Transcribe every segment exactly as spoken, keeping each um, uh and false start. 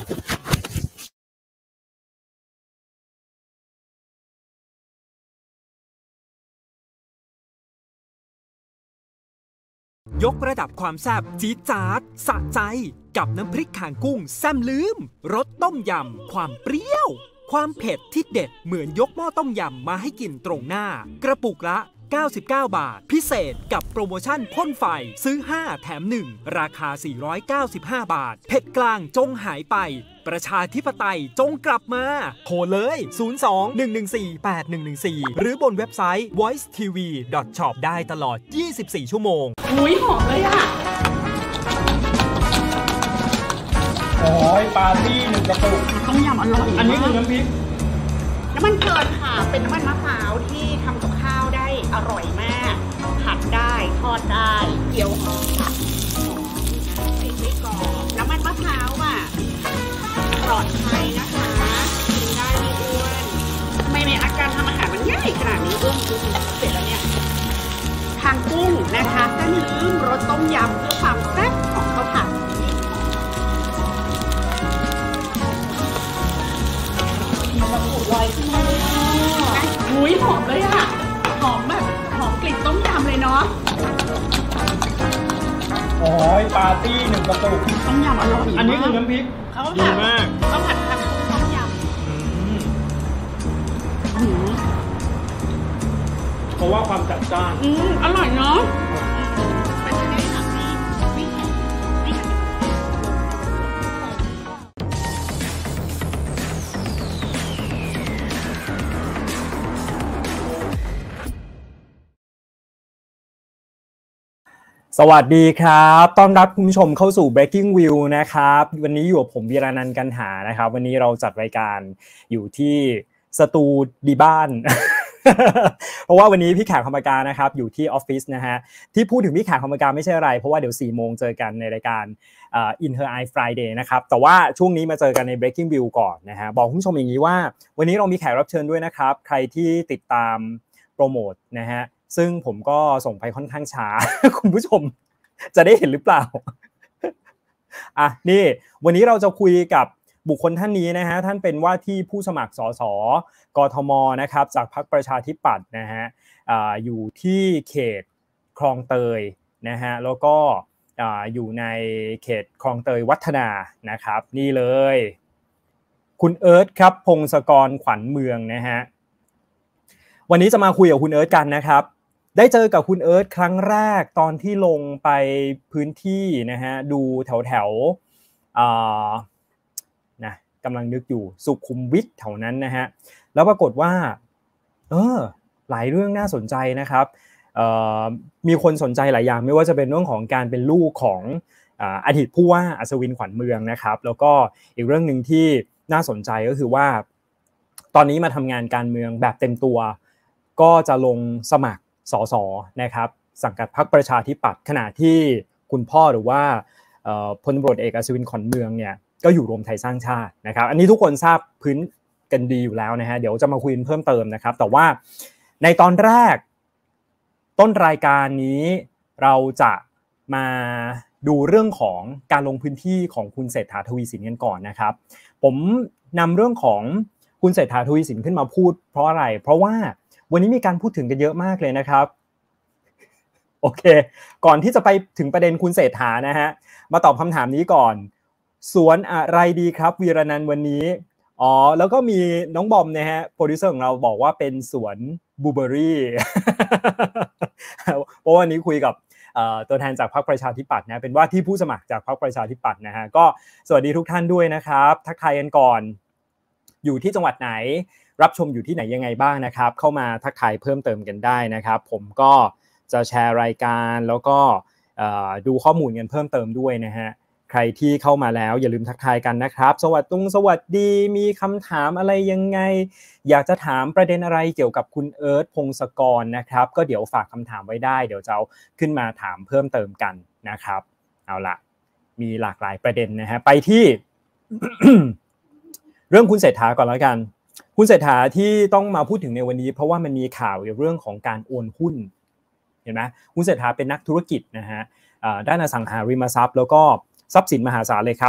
ยกระดับความแซ่บจี๊ดจ๊าดสะใจกับน้ำพริกข่างกุ้งแซ่บลืมรสต้มยำความเปรี้ยวความเผ็ดที่เด็ดเหมือนยกหม้อต้มยำมาให้กินตรงหน้ากระปุกละเก้าสิบเก้าบาทพิเศษกับโปรโมชั่นพ่นไฟซื้อห้าแถมหนึ่งราคาสี่ร้อยเก้าสิบห้าบาทเผ็ดกลางจงหายไปประชาธิปไตยจงกลับมาโทรเลยศูนย์ สอง หนึ่ง หนึ่ง สี่ แปด หนึ่ง หนึ่ง สี่หรือบนเว็บไซต์ voice t v dot shop ได้ตลอดยี่สิบสี่ชั่วโมงอุ้ยหอมเลยอ่ะโอ้ยปาร์ตี้หนึ่งกระปุกต้มยำอร่อยอันนี้คือน้ำพริกน้ำมันเกินค่ะเป็นน้ำมันมะพร้าวที่ทำกับข้าวได้อร่อยมากผัดได้ทอดได้เกี๊ยวหอมใส่ไม่กรอบน้ำมันมะพร้าวอ่ะปลอดภัยนะคะกินได้ไม่อ้วนทำไมในอาการทำอาหารมันง่ายขนาดนี้อ้วนคือเสร็จแล้วเนี่ยทางกุ้งนะคะแซ่บลืมรสต้มยำเพื่อความแซ่บของข้าวผัดลอยขึ้นมาเลยหุยหอมเลยอ่ะหอมแบบหอมกลิ่นต้มยำเลยเนาะโอ้ยปาร์ตี้หนึ่งกระปุกต้มยำอร่อยอันนี้คือน้ำพริกดีมากข้าวผัดทำกุ้งต้มยำเพราะว่าความจัดจ้านอืมอร่อยเนาะสวัสดีครับต้อนรับคุณผู้ชมเข้าสู่ Breaking View นะครับวันนี้อยู่กับผมวีรานันท์กันหานะครับวันนี้เราจัดรายการอยู่ที่สตูดิบ้าน เพราะว่าวันนี้พี่แขกคำปากานะครับอยู่ที่ออฟฟิศนะฮะที่พูดถึงพี่แขกคำปากาไม่ใช่อะไรเพราะว่าเดี๋ยวสี่โมงเจอกันในรายการเอ่อ In Her Eye Friday นะครับแต่ว่าช่วงนี้มาเจอกันใน Breaking View ก่อนนะฮะบอกคุณผู้ชมอย่างนี้ว่าวันนี้เรามีแขกรับเชิญด้วยนะครับใครที่ติดตามโปรโมทนะฮะซึ่งผมก็ส่งไปค่อนข้างช้า คุณผู้ชมจะได้เห็นหรือเปล่า อ่ะนี่วันนี้เราจะคุยกับบุคคลท่านนี้นะฮะท่านเป็นว่าที่ผู้สมัครสสกทมนะครับจากพรรคประชาธิปัตย์นะฮะ อ่าอยู่ที่เขตคลองเตยนะฮะแล้วก็อ่าอยู่ในเขตคลองเตยวัฒนานะครับนี่เลยคุณเอิร์ธครับพงศกรขวัญเมืองนะฮะวันนี้จะมาคุยกับคุณเอิร์ธกันนะครับได้เจอกับคุณเอิร์ธครั้งแรกตอนที่ลงไปพื้นที่นะฮะดูแถวแถวนะกำลังนึกอยู่สุขุมวิทแถวนั้นนะฮะแล้วปรากฏว่าเออหลายเรื่องน่าสนใจนะครับมีคนสนใจหลายอย่างไม่ว่าจะเป็นเรื่องของการเป็นลูกของอดีตผู้ว่าอัศวินขวัญเมืองนะครับแล้วก็อีกเรื่องนึงที่น่าสนใจก็คือว่าตอนนี้มาทำงานการเมืองแบบเต็มตัวก็จะลงสมัครสสนะครับสังกัดพรรคประชาธิปัตย์ขณะที่คุณพ่อหรือว่าพลตำรวจเอกอัศวินขวัญเมืองเนี่ยก็อยู่รวมไทยสร้างชาตินะครับอันนี้ทุกคนทราบพื้นกันดีอยู่แล้วนะฮะเดี๋ยวจะมาคุยเพิ่มเติมนะครับแต่ว่าในตอนแรกต้นรายการนี้เราจะมาดูเรื่องของการลงพื้นที่ของคุณเศรษฐาทวีสินกันก่อนนะครับผมนำเรื่องของคุณเศรษฐาทวีสินขึ้นมาพูดเพราะอะไรเพราะว่าวันนี้มีการพูดถึงกันเยอะมากเลยนะครับโอเคก่อนที่จะไปถึงประเด็นคุณเศรษฐานะฮะมาตอบคำถามนี้ก่อนสวนอะไรดีครับวีรนันท์วันนี้อ๋อแล้วก็มีน้องบอมนะฮะโปรดิวเซอร์ของเราบอกว่าเป็นสวนบลูเบอร์รี่ เพราะวันนี้คุยกับตัวแทนจากพรรคประชาธิปัตย์นะเป็นว่าที่ผู้สมัครจากพรรคประชาธิปัตย์นะฮะก็สวัสดีทุกท่านด้วยนะครับทักทายกันก่อนอยู่ที่จังหวัดไหนรับชมอยู่ที่ไหนยังไงบ้างนะครับเข้ามาทักทายเพิ่มเติมกันได้นะครับผมก็จะแชร์รายการแล้วก็ดูข้อมูลกันเพิ่มเติมด้วยนะฮะใครที่เข้ามาแล้วอย่าลืมทักทายกันนะครับสวัสดีสวัสดีมีคำถามอะไรยังไงอยากจะถามประเด็นอะไรเกี่ยวกับคุณเอิร์ธพงศกรนะครับก็เดี๋ยวฝากคำถามไว้ได้เดี๋ยวจะเอาขึ้นมาถามเพิ่มเติมกันนะครับเอาล่ะมีหลากหลายประเด็นนะฮะไปที่ เรื่องคุณเศรษฐาก่อนแล้วกันคุณเศรษฐาที่ต้องมาพูดถึงในวันนี้เพราะว่ามันมีข่าวเกี่ยวกับเรื่องของการโอนหุ้นเห็นไหมคุณเศรษฐาเป็นนักธุรกิจนะฮะด้านอสังหาริมทรัพย์แล้วก็ทรัพย์สินมหาศาลเลยครับ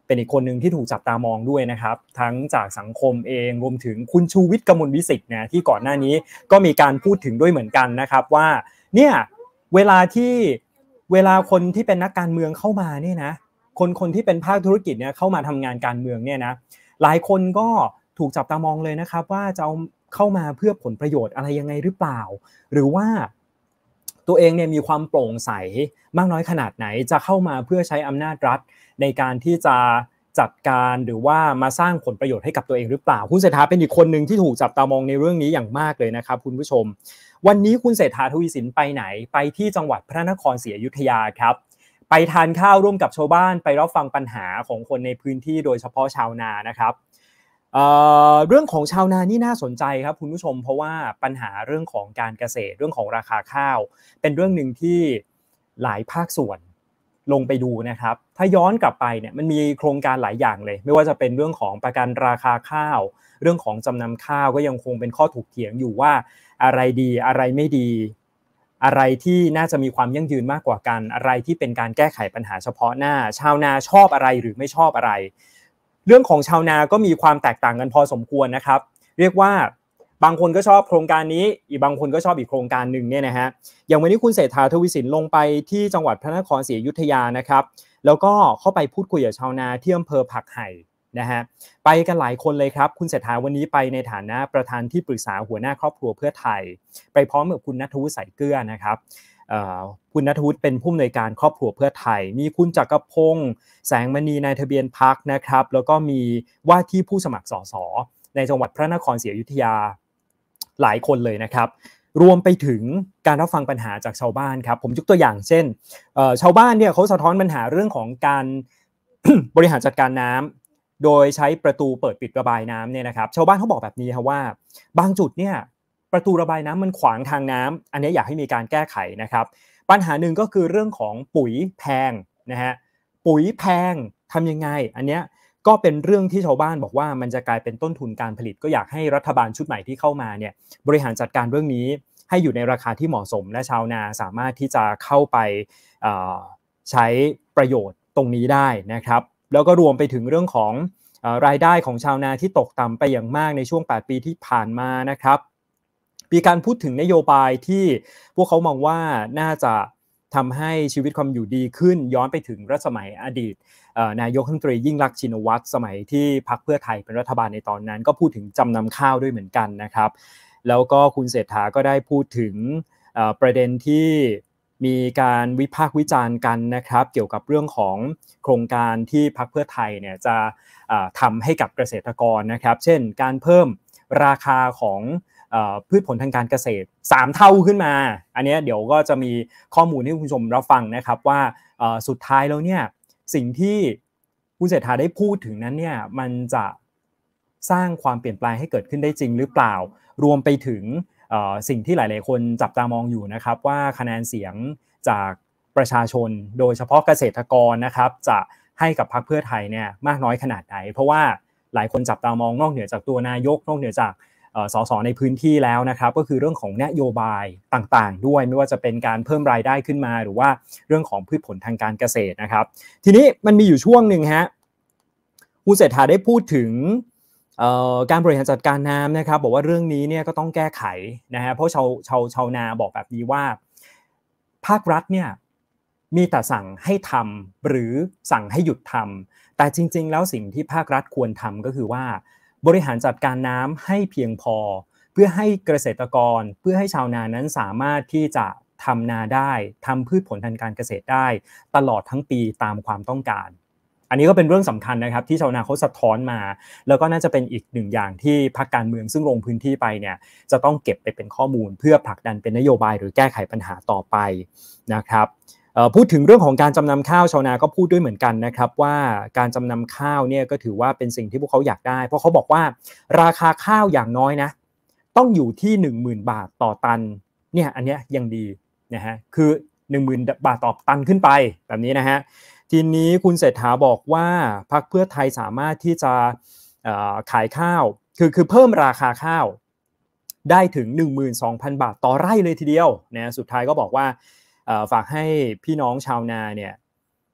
เป็นอีกคนหนึ่งที่ถูกจับตามองด้วยนะครับทั้งจากสังคมเองรวมถึงคุณชูวิทย์กมลวิสิทธิ์นะที่ก่อนหน้านี้ก็มีการพูดถึงด้วยเหมือนกันนะครับว่าเนี่ยเวลาที่เวลาคนที่เป็นนักการเมืองเข้ามาเนี่ยนะคนคนที่เป็นภาคธุรกิจเนี่ยเข้ามาทำงานการเมืองเนี่ยนะหลายคนก็ถูกจับตามองเลยนะครับว่าจะเอาเข้ามาเพื่อผลประโยชน์อะไรยังไงหรือเปล่าหรือว่าตัวเองเนี่ยมีความโปร่งใสมากน้อยขนาดไหนจะเข้ามาเพื่อใช้อำนาจรัฐในการที่จะจัดการหรือว่ามาสร้างผลประโยชน์ให้กับตัวเองหรือเปล่าคุณเศรษฐาเป็นอีกคนหนึ่งที่ถูกจับตามองในเรื่องนี้อย่างมากเลยนะครับคุณผู้ชมวันนี้คุณเศรษฐาทวีสินไปไหนไปที่จังหวัดพระนครศรีอยุธยาครับไปทานข้าวร่วมกับชาวบ้านไปรับฟังปัญหาของคนในพื้นที่โดยเฉพาะชาวนานะครับ เอ่อเรื่องของชาวนานี่น่าสนใจครับคุณผู้ชมเพราะว่าปัญหาเรื่องของการเกษตรเรื่องของราคาข้าวเป็นเรื่องนึงที่หลายภาคส่วนลงไปดูนะครับถ้าย้อนกลับไปเนี่ยมันมีโครงการหลายอย่างเลยไม่ว่าจะเป็นเรื่องของประกันราคาข้าวเรื่องของจำนำข้าวก็ยังคงเป็นข้อถกเถียงอยู่ว่าอะไรดีอะไรไม่ดีอะไรที่น่าจะมีความยั่งยืนมากกว่ากันอะไรที่เป็นการแก้ไขปัญหาเฉพาะหน้าชาวนาชอบอะไรหรือไม่ชอบอะไรเรื่องของชาวนาก็มีความแตกต่างกันพอสมควรนะครับเรียกว่าบางคนก็ชอบโครงการนี้อีกบางคนก็ชอบอีกโครงการหนึ่งเนี่ยนะฮะอย่างวันนี้คุณเศรษฐาทวีสินลงไปที่จังหวัดพระนครศรีอยุธยานะครับแล้วก็เข้าไปพูดคุยกับชาวนาที่อำเภอผักไห่นะฮะไปกันหลายคนเลยครับคุณเศรษฐาวันนี้ไปในฐานะประธานที่ปรึกษาหัวหน้าครอบครัวเพื่อไทยไปพร้อมกับคุณณัฐวุฒิ สายเกลือนะครับคุณณัฐวุฒิเป็นผู้อำนวยการครอบครัวเพื่อไทยมีคุณจักรพงษ์แสงมณีนายทะเบียนพรรคนะครับแล้วก็มีว่าที่ผู้สมัครสสในจังหวัดพระนครศรีอยุธยาหลายคนเลยนะครับรวมไปถึงการรับฟังปัญหาจากชาวบ้านครับผมยกตัวอย่างเช่นชาวบ้านเนี่ยเขาสะท้อนปัญหาเรื่องของการ บริหารจัดการน้ำโดยใช้ประตูเปิดปิดระบายน้ำเนี่ยนะครับชาวบ้านเขาบอกแบบนี้ครับว่าบางจุดเนี่ยประตูระบายน้ำมันขวางทางน้ำอันนี้อยากให้มีการแก้ไขนะครับปัญหาหนึ่งก็คือเรื่องของปุ๋ยแพงนะฮะปุ๋ยแพงทำยังไงอันเนี้ยก็เป็นเรื่องที่ชาวบ้านบอกว่ามันจะกลายเป็นต้นทุนการผลิตก็อยากให้รัฐบาลชุดใหม่ที่เข้ามาเนี่ยบริหารจัดการเรื่องนี้ให้อยู่ในราคาที่เหมาะสมและชาวนาสามารถที่จะเข้าไปใช้ประโยชน์ตรงนี้ได้นะครับแล้วก็รวมไปถึงเรื่องของรายได้ของชาวนาที่ตกต่ำไปอย่างมากในช่วงแปดปีที่ผ่านมานะครับมีการพูดถึงนโยบายที่พวกเขามองว่าน่าจะทำให้ชีวิตความอยู่ดีขึ้นย้อนไปถึงรัชสมัยอดีตนายกรัฐมนตรียิ่งลักษณ์ชินวัตรสมัยที่พรรคเพื่อไทยเป็นรัฐบาลในตอนนั้นก็พูดถึงจำนำข้าวด้วยเหมือนกันนะครับแล้วก็คุณเศรษฐาก็ได้พูดถึงประเด็นที่มีการวิพากษ์วิจารณ์กันนะครับเกี่ยวกับเรื่องของโครงการที่พรรคเพื่อไทยเนี่ยจะทำให้กับเกษตรกรนะครับเช่นการเพิ่มราคาของพืชผลทางการเกษตรสามเท่าขึ้นมาอันนี้เดี๋ยวก็จะมีข้อมูลให้คุณผู้ชมรับฟังนะครับว่าสุดท้ายแล้วเนี่ยสิ่งที่คุณเศรษฐาได้พูดถึงนั้นเนี่ยมันจะสร้างความเปลี่ยนแปลงให้เกิดขึ้นได้จริงหรือเปล่ารวมไปถึงสิ่งที่หลายๆคนจับตามองอยู่นะครับว่าคะแนนเสียงจากประชาชนโดยเฉพาะเกษตรกรนะครับจะให้กับพรรคเพื่อไทยเนี่ยมากน้อยขนาดไหนเพราะว่าหลายคนจับตามองนอกเหนือจากตัวนายกนอกเหนือจากสสในพื้นที่แล้วนะครับก็คือเรื่องของนโยบายต่างๆด้วยไม่ว่าจะเป็นการเพิ่มรายได้ขึ้นมาหรือว่าเรื่องของพืชผลทางการเกษตรนะครับทีนี้มันมีอยู่ช่วงหนึ่งฮะคุณเศรษฐาได้พูดถึงการบริหารจัดการน้ำนะครับบอกว่าเรื่องนี้เนี่ยก็ต้องแก้ไขนะฮะเพราะชาวชาวชาวนาบอกแบบนี้ว่าภาครัฐเนี่ยมีแต่สั่งให้ทำหรือสั่งให้หยุดทำแต่จริงๆแล้วสิ่งที่ภาครัฐควรทำก็คือว่าบริหารจัดการน้ำให้เพียงพอเพื่อให้เกษตรกรเพื่อให้ชาวนานั้นสามารถที่จะทำนาได้ทำพืชผลทางการเกษตรได้ตลอดทั้งปีตามความต้องการอันนี้ก็เป็นเรื่องสำคัญนะครับที่ชาวนาเขาสะท้อนมาแล้วก็น่าจะเป็นอีกหนึ่งอย่างที่พรรคการเมืองซึ่งลงพื้นที่ไปเนี่ยจะต้องเก็บไปเป็นข้อมูลเพื่อผลักดันเป็นนโยบายหรือแก้ไขปัญหาต่อไปนะครับพูดถึงเรื่องของการจำนำข้าวชาวนาก็พูดด้วยเหมือนกันนะครับว่าการจำนำข้าวเนี่ยก็ถือว่าเป็นสิ่งที่พวกเขาอยากได้เพราะเขาบอกว่าราคาข้าวอย่างน้อยนะต้องอยู่ที่ หนึ่งหมื่น บาทต่อตันเนี่ยอันเนี้ยยังดีนะฮะคือ หนึ่งหมื่น บาทต่อตันขึ้นไปแบบนี้นะฮะทีนี้คุณเศรษฐาบอกว่าพรรคเพื่อไทยสามารถที่จะขายข้าวคือคือเพิ่มราคาข้าวได้ถึง หนึ่งหมื่นสองพัน บาทต่อไร่เลยทีเดียวนะสุดท้ายก็บอกว่าฝากให้พี่น้องชาวนาเนี่ย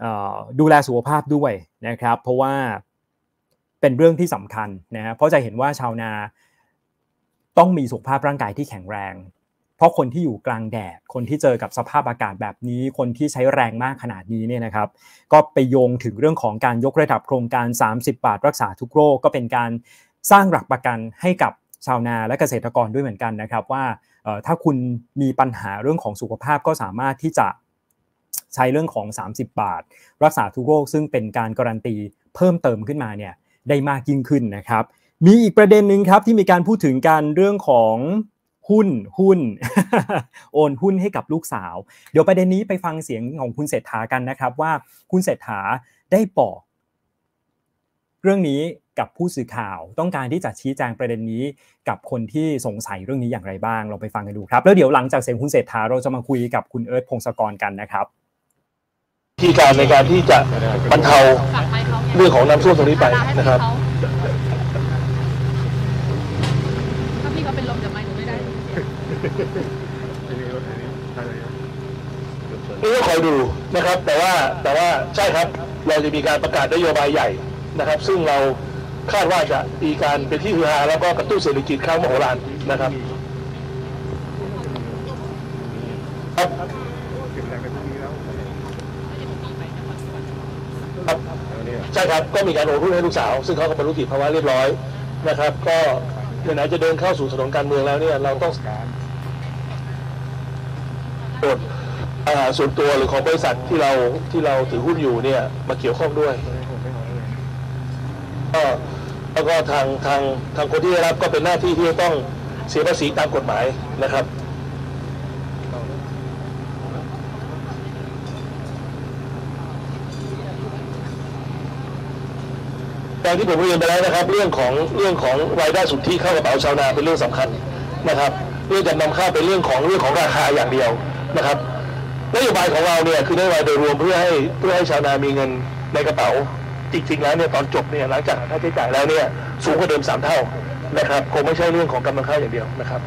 ดูแลสุขภาพด้วยนะครับเพราะว่าเป็นเรื่องที่สำคัญนะฮะเพราะจะเห็นว่าชาวนาต้องมีสุขภาพร่างกายที่แข็งแรงเพราะคนที่อยู่กลางแดดคนที่เจอกับสภาพอากาศแบบนี้คนที่ใช้แรงมากขนาดนี้เนี่ยนะครับก็ไปโยงถึงเรื่องของการยกระดับโครงการสามสิบบาทรักษาทุกโรคก็เป็นการสร้างหลักประกันให้กับชาวนาและเกษตรกรด้วยเหมือนกันนะครับว่าถ้าคุณมีปัญหาเรื่องของสุขภาพก็สามารถที่จะใช้เรื่องของสามสิบบาทรักษาทุกโรคซึ่งเป็นการการันตีเพิ่มเติมขึ้นมาเนี่ยได้มากยิ่งขึ้นนะครับมีอีกประเด็นนึงครับที่มีการพูดถึงกันเรื่องของหุ้นหุ้น โอนหุ้นให้กับลูกสาวเดี๋ยวประเด็นนี้ไปฟังเสียงของคุณเศรษฐากันนะครับว่าคุณเศรษฐาได้บอกเรื่องนี้กับผู้สื่อข่าวต้องการที่จะชี้แจงประเด็นนี้กับคนที่สงสัยเรื่องนี้อย่างไรบ้างเราไปฟังกันดูครับแล้วเดี๋ยวหลังจากเสียงคุณเศรษฐาเราจะมาคุยกับคุณเอิร์ธพงศกรกันนะครับที่การในการที่จะบรรเทาเรื่องของน้ำท่วมตรงนี้ไปนะครับถ้าพี่เขาเป็นลมจะไม่หนูไม่ได้นี่ก็คอยดูนะครับแต่ว่าแต่ว่าใช่ครับเราจะมีการประกาศนโยบายใหญ่นะครับซึ่งเราคาดว่าจะมีการเป็นที่ฮือฮาแล้วก็กระตุ้นเศรษฐกิจครั้งมโหฬารนะครับใช่ครับก็มีการโอนหุ้นให้ลูกสาวซึ่งเขาก็บรรลุนิติภาวะเรียบร้อยนะครับก็ไหนๆจะเดินเข้าสู่ถนนการเมืองแล้วเนี่ยเราต้องโอนส่วนตัวหรือของบริษัทที่เราที่เราถือหุ้นอยู่เนี่ยมาเกี่ยวข้องด้วยก็แล้วก็ทางทางทางคนที่ได้รับก็เป็นหน้าที่ที่จะต้องเสียภาษีตามกฎหมายนะครับอย่างที่ผมเรียนไปแล้วนะครับเรื่องของเรื่องของรายได้สุทธิเข้ากระเป๋าชาวนาเป็นเรื่องสำคัญนะครับเรื่องจำนำข้าวเป็นเรื่องของเรื่องของราคาอย่างเดียวนะครับนโยบายของเราเนี่ยคือนโยบายโดยรวมเพื่อให้เพื่อให้ชาวนามีเงินในกระเป๋าจริงๆแล้วเนี่ยตอนจบเนี่ยหลังจากค่าใช้จ่ายแล้วเนี่ยสูงกว่าเดิมสามเท่านะครับคงไม่ใช่เรื่องของกำลังข้าวอย่างเดียวนะครับ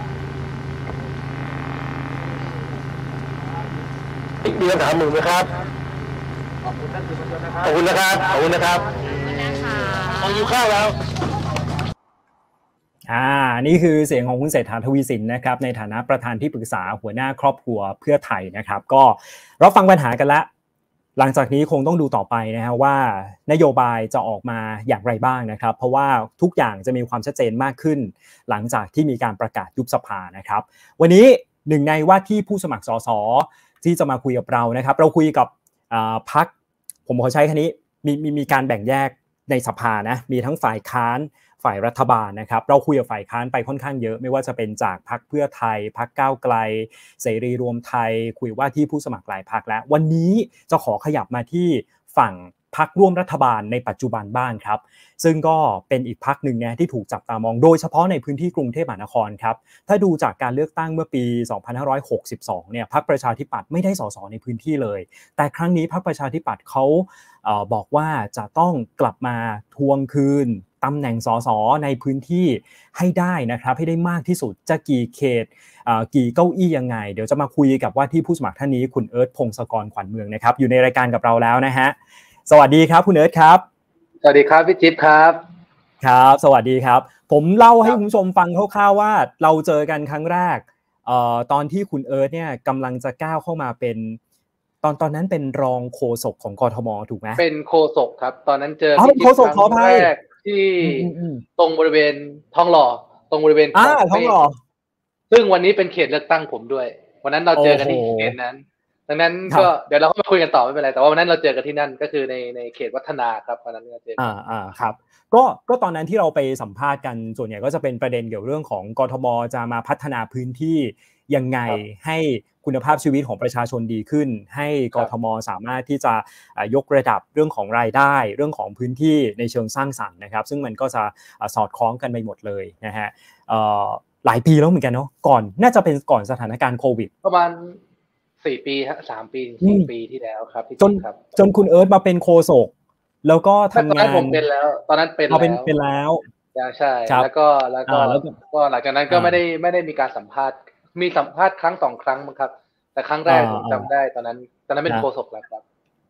มีคำถามหนึ่งไหมครับขอบคุณท่านผู้ชมนะครับขอบคุณนะครับขอบคุณนะครับขออยู่ข้าวแล้วอ่านี่คือเสียงของคุณเศรษฐาทวีสินนะครับในฐานะประธานที่ปรึกษาหัวหน้าครอบครัวเพื่อไทยนะครับก็รับฟังปัญหากันแล้วหลังจากนี้คงต้องดูต่อไปนะฮะว่านโยบายจะออกมาอย่างไรบ้างนะครับเพราะว่าทุกอย่างจะมีความชัดเจนมากขึ้นหลังจากที่มีการประกาศยุบสภานะครับวันนี้หนึ่งในว่าที่ผู้สมัครสสที่จะมาคุยกับเรานะครับเราคุยกับพรรคผมขอใช้คำนี้มีมีมีการแบ่งแยกในสภานะมีทั้งฝ่ายค้านฝ่ายรัฐบาลนะครับเราคุยกับฝ่ายค้านไปค่อนข้างเยอะไม่ว่าจะเป็นจากพรรคเพื่อไทยพรรคก้าวไกลเสรีรวมไทยคุยว่าที่ผู้สมัครหลายพรรคแล้ววันนี้จะขอขยับมาที่ฝั่งพรรคร่วมรัฐบาลในปัจจุบันบ้างครับซึ่งก็เป็นอีกพรรคนึงเนี่ยที่ถูกจับตามองโดยเฉพาะในพื้นที่กรุงเทพมหานครครับถ้าดูจากการเลือกตั้งเมื่อปีสองพันห้าร้อยหกสิบสองเนี่ยพรรคประชาธิปัตย์ไม่ได้สสในพื้นที่เลยแต่ครั้งนี้พรรคประชาธิปัตย์เขาเอ่อบอกว่าจะต้องกลับมาทวงคืนตำแหน่งสสในพื้นที่ให้ได้นะครับให้ได้มากที่สุดจะกี่เขตกี่เก้าอี้ยังไงเดี๋ยวจะมาคุยกับว่าที่ผู้สมัครท่านนี้คุณเอิร์ธพงศกรขวัญเมืองนะครับอยู่ในรายการกับเราแล้วนะฮะสวัสดีครับคุณเอิร์ธครับสวัสดีครับพี่จิ๊บครับครับสวัสดีครับผมเล่าให้คุณผู้ชมฟังคร่าวๆว่าเราเจอกันครั้งแรกเอ่อตอนที่คุณเอิร์ธเนี่ยกำลังจะก้าวเข้ามาเป็นตอนตอนนั้นเป็นรองโฆษกของกทมถูกไหมเป็นโฆษกครับตอนนั้นเจอพี่จิ๊บครั้งแรกที่ตรงบริเวณทองหล่อตรงบริเวณอ่าทองหล่อซึ่งวันนี้เป็นเขตเลือกตั้งผมด้วยวันนั้นเราเจอกันที่เขตนั้นดังนั้นก็เดี๋ยวเราก็มาคุยกันต่อไม่เป็นไรแต่ว่าวันนั้นเราเจอกันที่นั่นก็คือในในเขตวัฒนาครับวันนั้นเราเจออ่าอ่าครับก็ก็ตอนนั้นที่เราไปสัมภาษณ์กันส่วนใหญ่ก็จะเป็นประเด็นเกี่ยวเรื่องของกทมจะมาพัฒนาพื้นที่ยังไงให้คุณภาพชีวิตของประชาชนดีขึ้นให้กทมสามารถที่จะยกระดับเรื่องของรายได้เรื่องของพื้นที่ในเชิงสร้างสรรค์นะครับซึ่งมันก็จะสอดคล้องกันไปหมดเลยนะฮะหลายปีแล้วเหมือนกันเนาะก่อนน่าจะเป็นก่อนสถานการณ์โควิดประมาณสี่ปีฮะสามปีสี่ปีที่แล้วครับจนจนคุณเอิร์ธมาเป็นโฆษกแล้วก็ทำงานตอนนั้นผมเป็นแล้วตอนนั้นเป็นแล้วเป็นแล้วใช่แล้วก็แล้วก็ก็หลังจากนั้นก็ไม่ได้ไม่ได้มีการสัมภาษณ์มีสัมภาษณ์ครั้งสองครั้งมั้งครับแต่ครั้งแรกผมจำได้ตอนนั้นตอนนั้นเป็นโฆษกแล้วครับ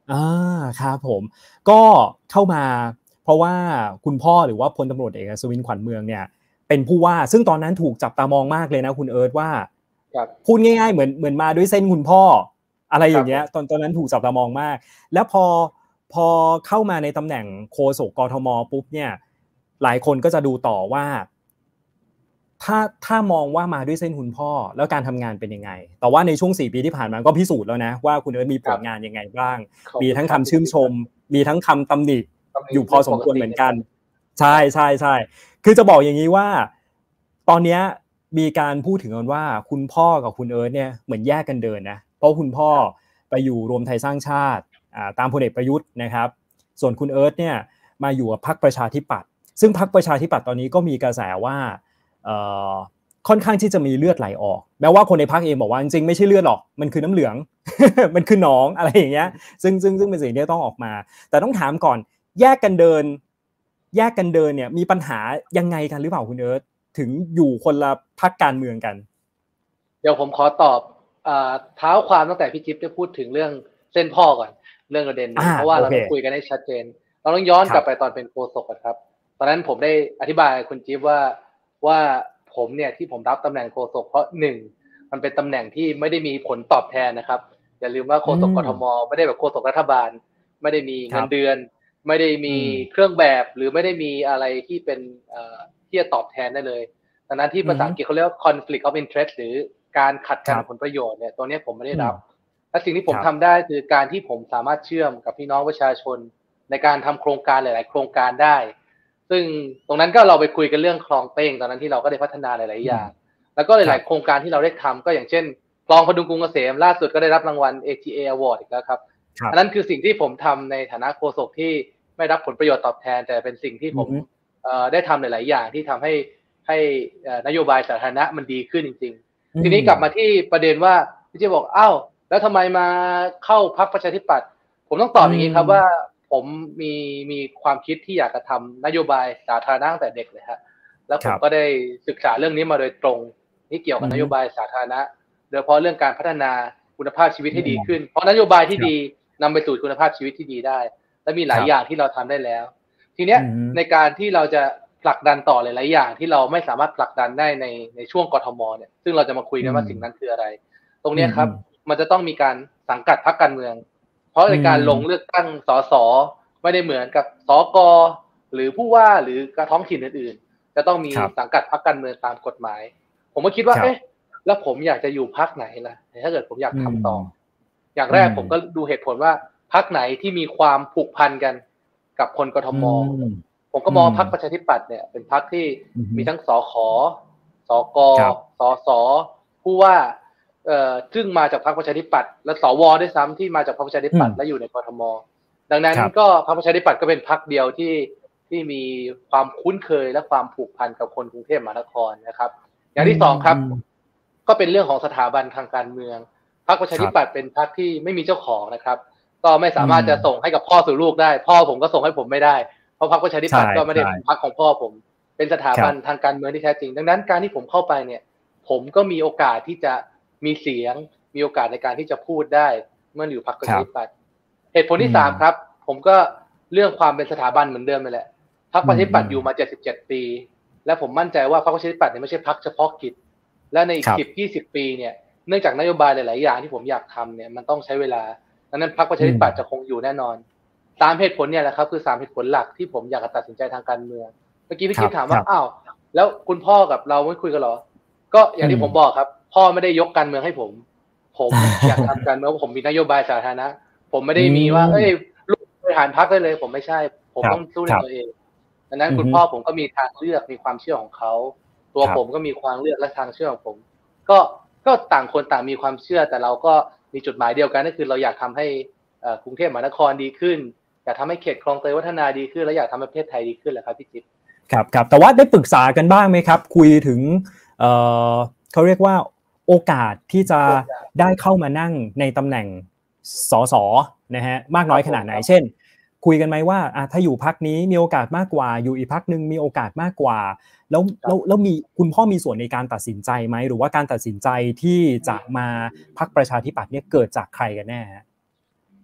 อ่าครับผมก็เข้ามาเพราะว่าคุณพ่อหรือว่าพลตำรวจเอกอัศวินขวัญเมืองเนี่ยเป็นผู้ว่าซึ่งตอนนั้นถูกจับตามองมากเลยนะคุณเอิร์ธว่าพูดง่ายๆเหมือนเหมือนมาด้วยเส้นคุณพ่ออะไรอย่างเงี้ยตอนตอนนั้นถูกจับตามองมากแล้วพอพอเข้ามาในตำแหน่งโฆษกกทมปุ๊บเนี่ยหลายคนก็จะดูต่อว่าถ้าถ้ามองว่ามาด้วยเส้นคุณพ่อแล้วการทำงานเป็นยังไงแต่ว่าในช่วงสี่ปีที่ผ่านมาก็พิสูจน์แล้วนะว่าคุณเอิร์ธมีผลงานยังไงบ้างมีทั้งคำชื่นชมมีทั้งคำตำหนิอยู่พอสมควรเหมือนกันใช่ใช่ใช่คือจะบอกอย่างนี้ว่าตอนนี้มีการพูดถึงกันว่าคุณพ่อกับคุณเอิร์ธเนี่ยเหมือนแยกกันเดินนะเพราะคุณพ่อไปอยู่รวมไทยสร้างชาติตามพลเอกประยุทธ์นะครับส่วนคุณเอิร์ธเนี่ยมาอยู่กับพรรคประชาธิปัตย์ซึ่งพรรคประชาธิปัตย์ตอนนี้ก็มีกระแสว่าค่อนข้างที่จะมีเลือดไหลออกแม้ว่าคนในพรรคเองบอกว่าจริงๆไม่ใช่เลือดหรอกมันคือน้ำเหลือง มันคือหนองอะไรอย่างเงี้ยซึ่งซึ่งซึ่งเป็นสิ่งที่ต้องออกมาแต่ต้องถามก่อนแยกกันเดินแยกกันเดินเนี่ยมีปัญหายังไงกันหรือเปล่าคุณเอิร์ธถึงอยู่คนละพรรคการเมืองกันเดี๋ยวผมขอตอบเท้าความตั้งแต่พี่จิ๊บได้พูดถึงเรื่องเส้นพ่อก่อนเรื่องประเด็นเพราะว่าเราต้องคุยกันให้ชัดเจนเราต้องย้อนกลับไปตอนเป็นโฆษกครับตอนนั้นผมได้อธิบายคุณจิ๊บว่าว่าผมเนี่ยที่ผมรับตำแหน่งโฆษกเพราะหนึ่งมันเป็นตำแหน่งที่ไม่ได้มีผลตอบแทนนะครับอย่าลืมว่าโฆษกกทมไม่ได้แบบโฆษกรัฐบาลไม่ได้มีเงินเดือนไม่ได้มีเครื่องแบบหรือไม่ได้มีอะไรที่เป็นที่จะตอบแทนได้เลยดังนั้นที่ภาษาอังกฤษเขาเรียกว่า conflict of interest หรือการขัดกันผลประโยชน์เนี่ยตัวนี้ผมไม่ได้รับและสิ่งที่ผมทำได้คือการที่ผมสามารถเชื่อมกับพี่น้องประชาชนในการทำโครงการหลายๆโครงการได้ซึ่งตรงนั้นก็เราไปคุยกันเรื่องคลองเป้งตอนนั้นที่เราก็ได้พัฒนาหลายๆอย่างแล้วก็หลายๆโครงการที่เราได้ทำก็อย่างเช่นคลองพดุงกรุงเกษมล่าสุดก็ได้รับรางวัล เอ ที เอ Award อีกแล้วครับอันนั้นคือสิ่งที่ผมทำในฐานะโฆษกที่ไม่รับผลประโยชน์ตอบแทนแต่เป็นสิ่งที่ผมได้ทำหลายๆอย่างที่ทำให้ให้นโยบายสาธารณะมันดีขึ้นจริงๆทีนี้กลับมาที่ประเด็นว่าพี่จะบอกอ้าวแล้วทำไมมาเข้าพรรคประชาธิปัตย์ผมต้องตอบอย่างนี้ครับว่าผมมีมีความคิดที่อยากจะทำนโยบายสาธารณะตั้งแต่เด็กเลยฮะแล้วผมก็ได้ศึกษาเรื่องนี้มาโดยตรงที่เกี่ยวกับนโยบายสาธารณะโดยเฉพาะเรื่องการพัฒนาคุณภาพชีวิตให้ดีขึ้นเพราะนโยบายที่ดีนำไปสู่คุณภาพชีวิตที่ดีได้และมีหลายอย่างที่เราทำได้แล้วทีเนี้ยในการที่เราจะผลักดันต่อหลายๆอย่างที่เราไม่สามารถผลักดันได้ในในช่วงกทมเนี่ยซึ่งเราจะมาคุยกันว่าสิ่งนั้นคืออะไรตรงนี้ครับมันจะต้องมีการสังกัดพรรคการเมืองเพราะในการลงเลือกตั้งสสไม่ได้เหมือนกับสกหรือผู้ว่าหรือกระท้องถิ่นอื่นๆจะต้องมีสังกัดพรรคการเมืองตามกฎหมายผมก็คิดว่าเอ๊ะแล้วผมอยากจะอยู่พรรคไหนล่ะถ้าเกิดผมอยากทำต่ออย่างแรกผมก็ดูเหตุผลว่าพรรคไหนที่มีความผูกพันกันกับคนกทมผมก็มองพรรคประชาธิปัตย์เนี่ยเป็นพรรคที่มีทั้งสขสกสสผู้ว่าเอ่อซึ่งมาจากพรรคประชาธิปัตย์และสวด้วยซ้ำที่มาจากพรรคประชาธิปัตย์และอยู่ในกทมดังนั้นก็พรรคประชาธิปัตย์ก็เป็นพรรคเดียวที่ที่มีความคุ้นเคยและความผูกพันกับคนกรุงเทพมหานครนะครับอย่างที่สองครับก็เป็นเรื่องของสถาบันทางการเมืองพรรคประชาธิปัตย์เป็นพรรคที่ไม่มีเจ้าของนะครับก็ไม่สามารถจะส่งให้กับพ่อสู่ลูกได้พ่อผมก็ส่งให้ผมไม่ได้เพราะพรรคประชาธิปัตย์ก็ไม่ได้เป็นพรรคของพ่อผมเป็นสถาบันทางการเมืองที่แท้จริงดังนั้นการที่ผมเข้าไปเนี่ยผมก็มีโอกาสที่จะมีเสียงมีโอกาสในการที่จะพูดได้เมื่ออยู่พรรคประชาธิปัตย์เหตุผลที่สามครับผมก็เรื่องความเป็นสถาบันเหมือนเดิมไปแหละพรรคประชาธิปัตย์อยู่มาเจ็ดสิบเจ็ดปีและผมมั่นใจว่าพรรคประชาธิปัตย์เนี่ยไม่ใช่พรรคเฉพาะกิจและในอีกสิบ ยี่สิบปีเนี่ยเนื่องจากนโยบายหลายๆอย่างที่ผมอยากทำเนี่ยมันต้องใช้เวลาดังนั้นพรรคประชาธิปัตย์จะคงอยู่แน่นอนสามเหตุผลเนี่ยแหละครับคือสามเหตุผลหลักที่ผมอยากจะตัดสินใจทางการเมืองเมื่อกี้พี่กิ๊ฟถามว่าอ้าวแล้วคุณพ่อกับเราไม่คุยกันหรอก็อย่างที่ผมบอกครับพ่อไม่ได้ยกการเมืองให้ผมผมอยากทำการเมืองผมมีนโยบายสาธารณะผมไม่ได้มีว่าเอ้ยลูกบริหารพรรคได้เลยผมไม่ใช่ผมต้องสู้ด้วยตัวเองดังนั้นคุณพ่อผมก็มีทางเลือกมีความเชื่อของเขาตัวผมก็มีความเลือกและทางเชื่อของผมก็ก็ต่างคนต่างมีความเชื่อแต่เราก็มีจุดหมายเดียวกันก็คือเราอยากทำให้กรุงเทพมหานครดีขึ้นอยากทำให้เขตคลองเตยวัฒนาดีขึ้นและอยากทำให้ประเทศไทยดีขึ้นแหละครับพี่จิ๊บครับครับแต่ว่าได้ปรึกษากันบ้างไหมครับคุยถึงเอ่อเขาเรียกว่าโอกาสที่จะได้เข้ามานั่งในตำแหน่งสสนะฮะมากน้อยขนาดไหนเช่นคุยกันไหมว่าอ่ะถ้าอยู่พรรคนี้มีโอกาสมากกว่าอยู่อีกพรรคนึงมีโอกาสมากกว่าแล้วแล้วแล้วมีคุณพ่อมีส่วนในการตัดสินใจไหมหรือว่าการตัดสินใจที่จะมาพรรคประชาธิปัตย์เนี่ยเกิดจากใครกันแน่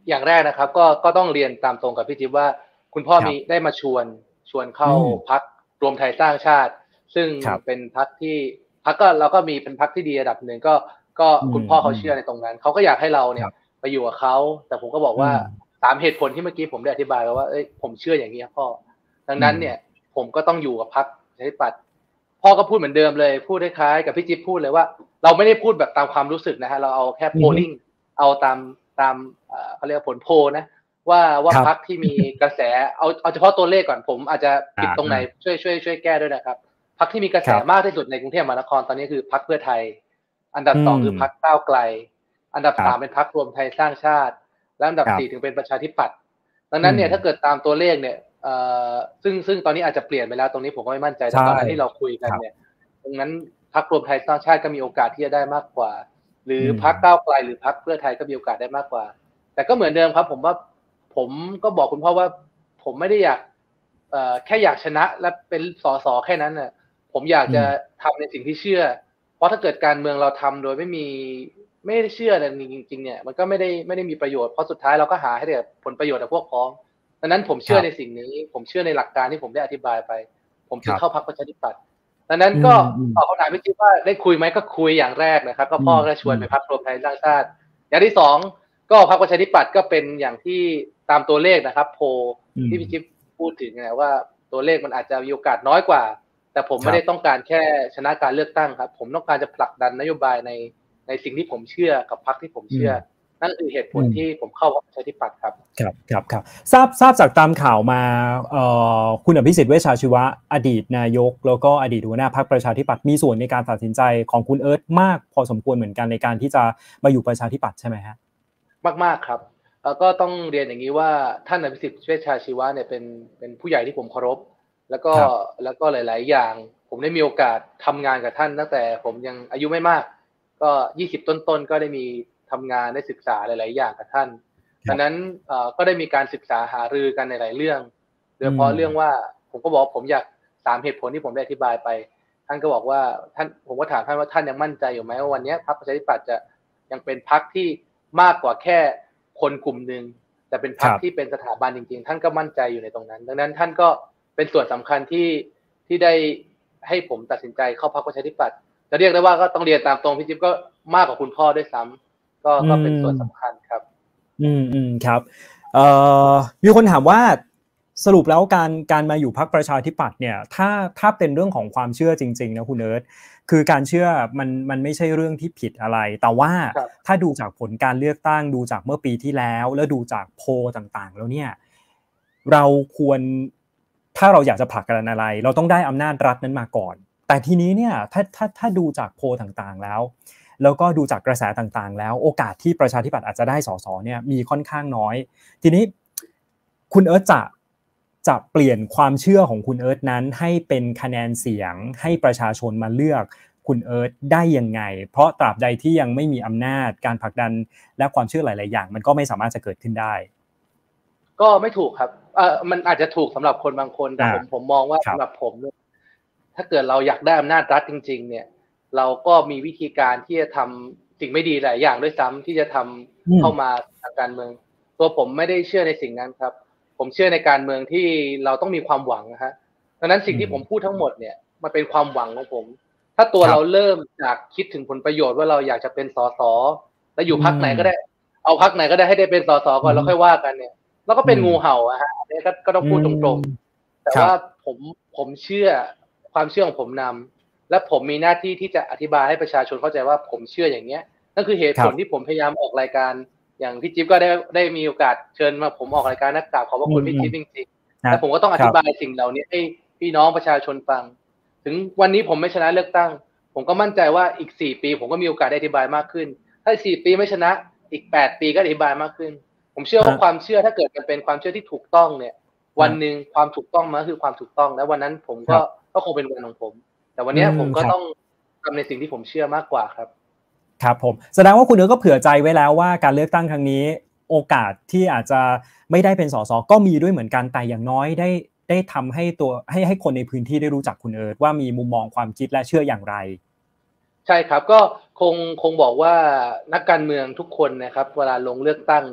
อย่างแรกนะครับก็ก็ต้องเรียนตามตรงกับพี่จิ๊บว่าคุณพ่อมีได้มาชวนชวนเข้าพรรครวมไทยสร้างชาติซึ่งเป็นพรรคที่พรรคก็เราก็มีเป็นพรรคที่ดีระดับหนึ่งก็ก็คุณพ่อเขาเชื่อในตรงนั้นเขาก็อยากให้เราเนี่ยไปอยู่กับเขาแต่ผมก็บอกว่าสามเหตุผลที่เมื่อกี้ผมได้อธิบายว่าเอ้ยผมเชื่ออย่างนี้พ่อดังนั้นเนี่ยผมก็ต้องอยู่กับพรรคประชาธิปัตย์พ่อก็พูดเหมือนเดิมเลยพูดคล้ายๆกับพี่จิ๊บพูดเลยว่าเราไม่ได้พูดแบบตามความรู้สึกนะฮะเราเอาแค่โพลิ่งเอาตามตามเขาเรียกผลโพลนะว่าว่าพรรคที่มีกระแสเอาเอาเฉพาะตัวเลขก่อนผมอาจจะผิดตรงไหนช่วยช่วยช่วยแก้ด้วยนะครับพรรคที่มีกระแสมากที่สุดในกรุงเทพมหานครตอนนี้คือพรรคเพื่อไทยอันดับสองคือพรรคก้าวไกลอันดับสามเป็นพรรครวมไทยสร้างชาติและอันดับสี่ถึงเป็นประชาธิปัตย์ดังนั้นเนี่ยถ้าเกิดตามตัวเลขเนี่ยเอ่อซึ่งซึ่งตอนนี้อาจจะเปลี่ยนไปแล้วตรงนี้ผมก็ไม่มั่นใจแต่ตอนนั้นที่เราคุยกันเนี่ยตรงนั้นพรรครวมไทยสร้างชาติก็มีโอกาสที่จะได้มากกว่าหรือพรรคก้าวไกลหรือพรรคเพื่อไทยก็มีโอกาสได้มากกว่าแต่ก็เหมือนเดิมครับผมว่าผมก็บอกคุณพ่อว่าผมไม่ได้อยากเอ่อแค่อยากชนะและเป็นสสแค่นั้นน่ะผมอยากจะทำในสิ่งที่เชื่อเพราะถ้าเกิดการเมืองเราทำโดยไม่มีไม่ได้เชื่ออะไรจริงๆเนี่ยมันก็ไม่ได้ไม่ได้มีประโยชน์เพราะสุดท้ายเราก็หาให้แต่ผลประโยชน์จากพวกพ้องดังนั้นผมเชื่อในสิ่งนี้ผมเชื่อในหลักการที่ผมได้อธิบายไปผมจึงเข้าพรรคประชาธิปัตย์ดังนั้นก็ตอบคำถามพี่จิ๊บว่าได้คุยไหมก็คุยอย่างแรกนะครับก็พ่อก็ชวนไปพรรครวมไทยสร้างชาติอย่างที่สองก็พรรคประชาธิปัตย์ก็เป็นอย่างที่ตามตัวเลขนะครับโพที่พี่จิ๊บพูดถึงนะว่าตัวเลขมันอาจจะมีโอกาสน้อยกว่าแต่ผมไม่ได้ต้องการแค่ชนะการเลือกตั้งครับผมต้องการจะผลักดันนโยบายในในสิ่งที่ผมเชื่อกับพรรคที่ผมเชื่อนั่นคือเหตุผลที่ผมเข้าพรรคประชาธิปัตย์ครับครับครับครับทราบทราบจากตามข่าวมาเอ่อคุณอภิสิทธิ์เวชชาชีวะอดีตนายกแล้วก็อดีตหัวหน้าพรรคประชาธิปัตย์มีส่วนในการตัดสินใจของคุณเอิร์ธมากพอสมควรเหมือนกันในการที่จะมาอยู่ประชาธิปัตย์ใช่ไหมฮะมากๆครับแล้วก็ต้องเรียนอย่างนี้ว่าท่านอภิสิทธิ์เวชชาชีวะเนี่ยเป็นเป็นผู้ใหญ่ที่ผมเคารพแล้วก็แล้วก็หลายๆอย่างผมได้มีโอกาสทำงานกับท่านตั้งแต่ผมยังอายุไม่มากก็ยี่สิบต้นๆก็ได้มีทำงานได้ศึกษาหลายๆอย่างกับท่านดังนั้นก็ได้มีการศึกษาหารือกันในหลายเรื่องโดยเฉพาะเรื่องว่าผมก็บอกผมอยากสามเหตุผลที่ผมได้อธิบายไปท่านก็บอกว่าท่านผมก็ถามท่านว่าท่านยังมั่นใจอยู่ไหมว่าวันนี้พรรคประชาธิปัตย์จะยังเป็นพรรคที่มากกว่าแค่คนกลุ่มนึงแต่เป็นพรรคที่เป็นสถาบันจริงๆท่านก็มั่นใจอยู่ในตรงนั้นดังนั้นท่านก็เป็นส่วนสำคัญที่ที่ได้ให้ผมตัดสินใจเข้าพรรคประชาธิปัตย์จะเรียกได้ว่าก็ต้องเรียนตามตรงพี่จิ๊บก็มากกว่าคุณพ่อด้วยซ้ำก็ก็เป็นส่วนสำคัญครับอืมอืมครับเอ่อมีคนถามว่าสรุปแล้วการการมาอยู่พรรคประชาธิปัตย์เนี่ยถ้าถ้าเป็นเรื่องของความเชื่อจริงๆนะคุณเอิร์ธคือการเชื่อมันมันไม่ใช่เรื่องที่ผิดอะไรแต่ว่าถ้าดูจากผลการเลือกตั้งดูจากเมื่อปีที่แล้วแล้วดูจากโพลต่างๆแล้วเนี่ยเราควรถ้าเราอยากจะผลักดันอะไรเราต้องได้อำนาจรัฐนั้นมาก่อนแต่ทีนี้เนี่ยถ้าถ้าถ้าดูจากโพลต่างๆแล้วแล้วก็ดูจากกระแสต่างๆแล้วโอกาสที่ประชาธิปัตย์อาจจะได้สสเนี่ยมีค่อนข้างน้อยทีนี้คุณเอิร์ธจะจะเปลี่ยนความเชื่อของคุณเอิร์ธนั้นให้เป็นคะแนนเสียงให้ประชาชนมาเลือกคุณเอิร์ธได้ยังไงเพราะตราบใดที่ยังไม่มีอำนาจการผลักดันและความเชื่อหลายๆอย่างมันก็ไม่สามารถจะเกิดขึ้นได้ก็ไม่ถูกครับเออมันอาจจะถูกสำหรับคนบางคนแต่ผมผมมองว่าสำหรับผมเนี่ยถ้าเกิดเราอยากได้อำนาจรัฐจริงๆเนี่ยเราก็มีวิธีการที่จะทำสิ่งไม่ดีหลายอย่างด้วยซ้ำที่จะทำเข้ามาทางการเมืองตัวผมไม่ได้เชื่อในสิ่งนั้นครับผมเชื่อในการเมืองที่เราต้องมีความหวังนะฮะดังนั้นสิ่งที่ผมพูดทั้งหมดเนี่ยมันเป็นความหวังของผมถ้าตัวเราเริ่มจากคิดถึงผลประโยชน์ว่าเราอยากจะเป็นสสแล้วอยู่พรรคไหนก็ได้เอาพรรคไหนก็ได้ให้ได้เป็นสสก่อนแล้วค่อยว่ากันเนี่ยแล้วก็เป็นงูเห่าอะฮะอันนี้ก็ก็ต้องพูดตรงๆแต่ว่าผมผมเชื่อความเชื่อของผมนำและผมมีหน้าที่ที่จะอธิบายให้ประชาชนเข้าใจว่าผมเชื่ออย่างเนี้ยนั่นคือเหตุผลที่ผมพยายามออกรายการอย่างพี่จิ๊บก็ได้ได้มีโอกาสเชิญมาผมออกรายการนักข่าวขอบพระคุณพี่จิ๊บจริงๆและผมก็ต้องอธิบายสิ่งเหล่านี้ให้พี่น้องประชาชนฟังถึงวันนี้ผมไม่ชนะเลือกตั้งผมก็มั่นใจว่าอีกสี่ปีผมก็มีโอกาสได้อธิบายมากขึ้นถ้าสี่ปีไม่ชนะอีกแปดปีก็อธิบายมากขึ้นผมเชื่อว่าความเชื่อถ้าเกิดมันเป็นความเชื่อที่ถูกต้องเนี่ยวันนึงความถูกต้องมันคือความถูกต้องแล้ววันนั้นผมก็ก็คงเป็นวันของผมแต่วันนี้ผมก็ต้องทำในสิ่งที่ผมเชื่อมากกว่าครับครับผมแสดงว่าคุณเอิร์ธก็เผื่อใจไว้แล้วว่าการเลือกตั้งครั้งนี้โอกาสที่อาจจะไม่ได้เป็นสสก็มีด้วยเหมือนกันแต่อย่างน้อยได้ได้ทำให้ตัวให้ให้คนในพื้นที่ได้รู้จักคุณเอิร์ธว่ามีมุมมองความคิดและเชื่ออย่างไรใช่ครับก็คงคงบอกว่านักการเมืองทุกคนนะครับเวลาลงเลือกตั้งเนี่ย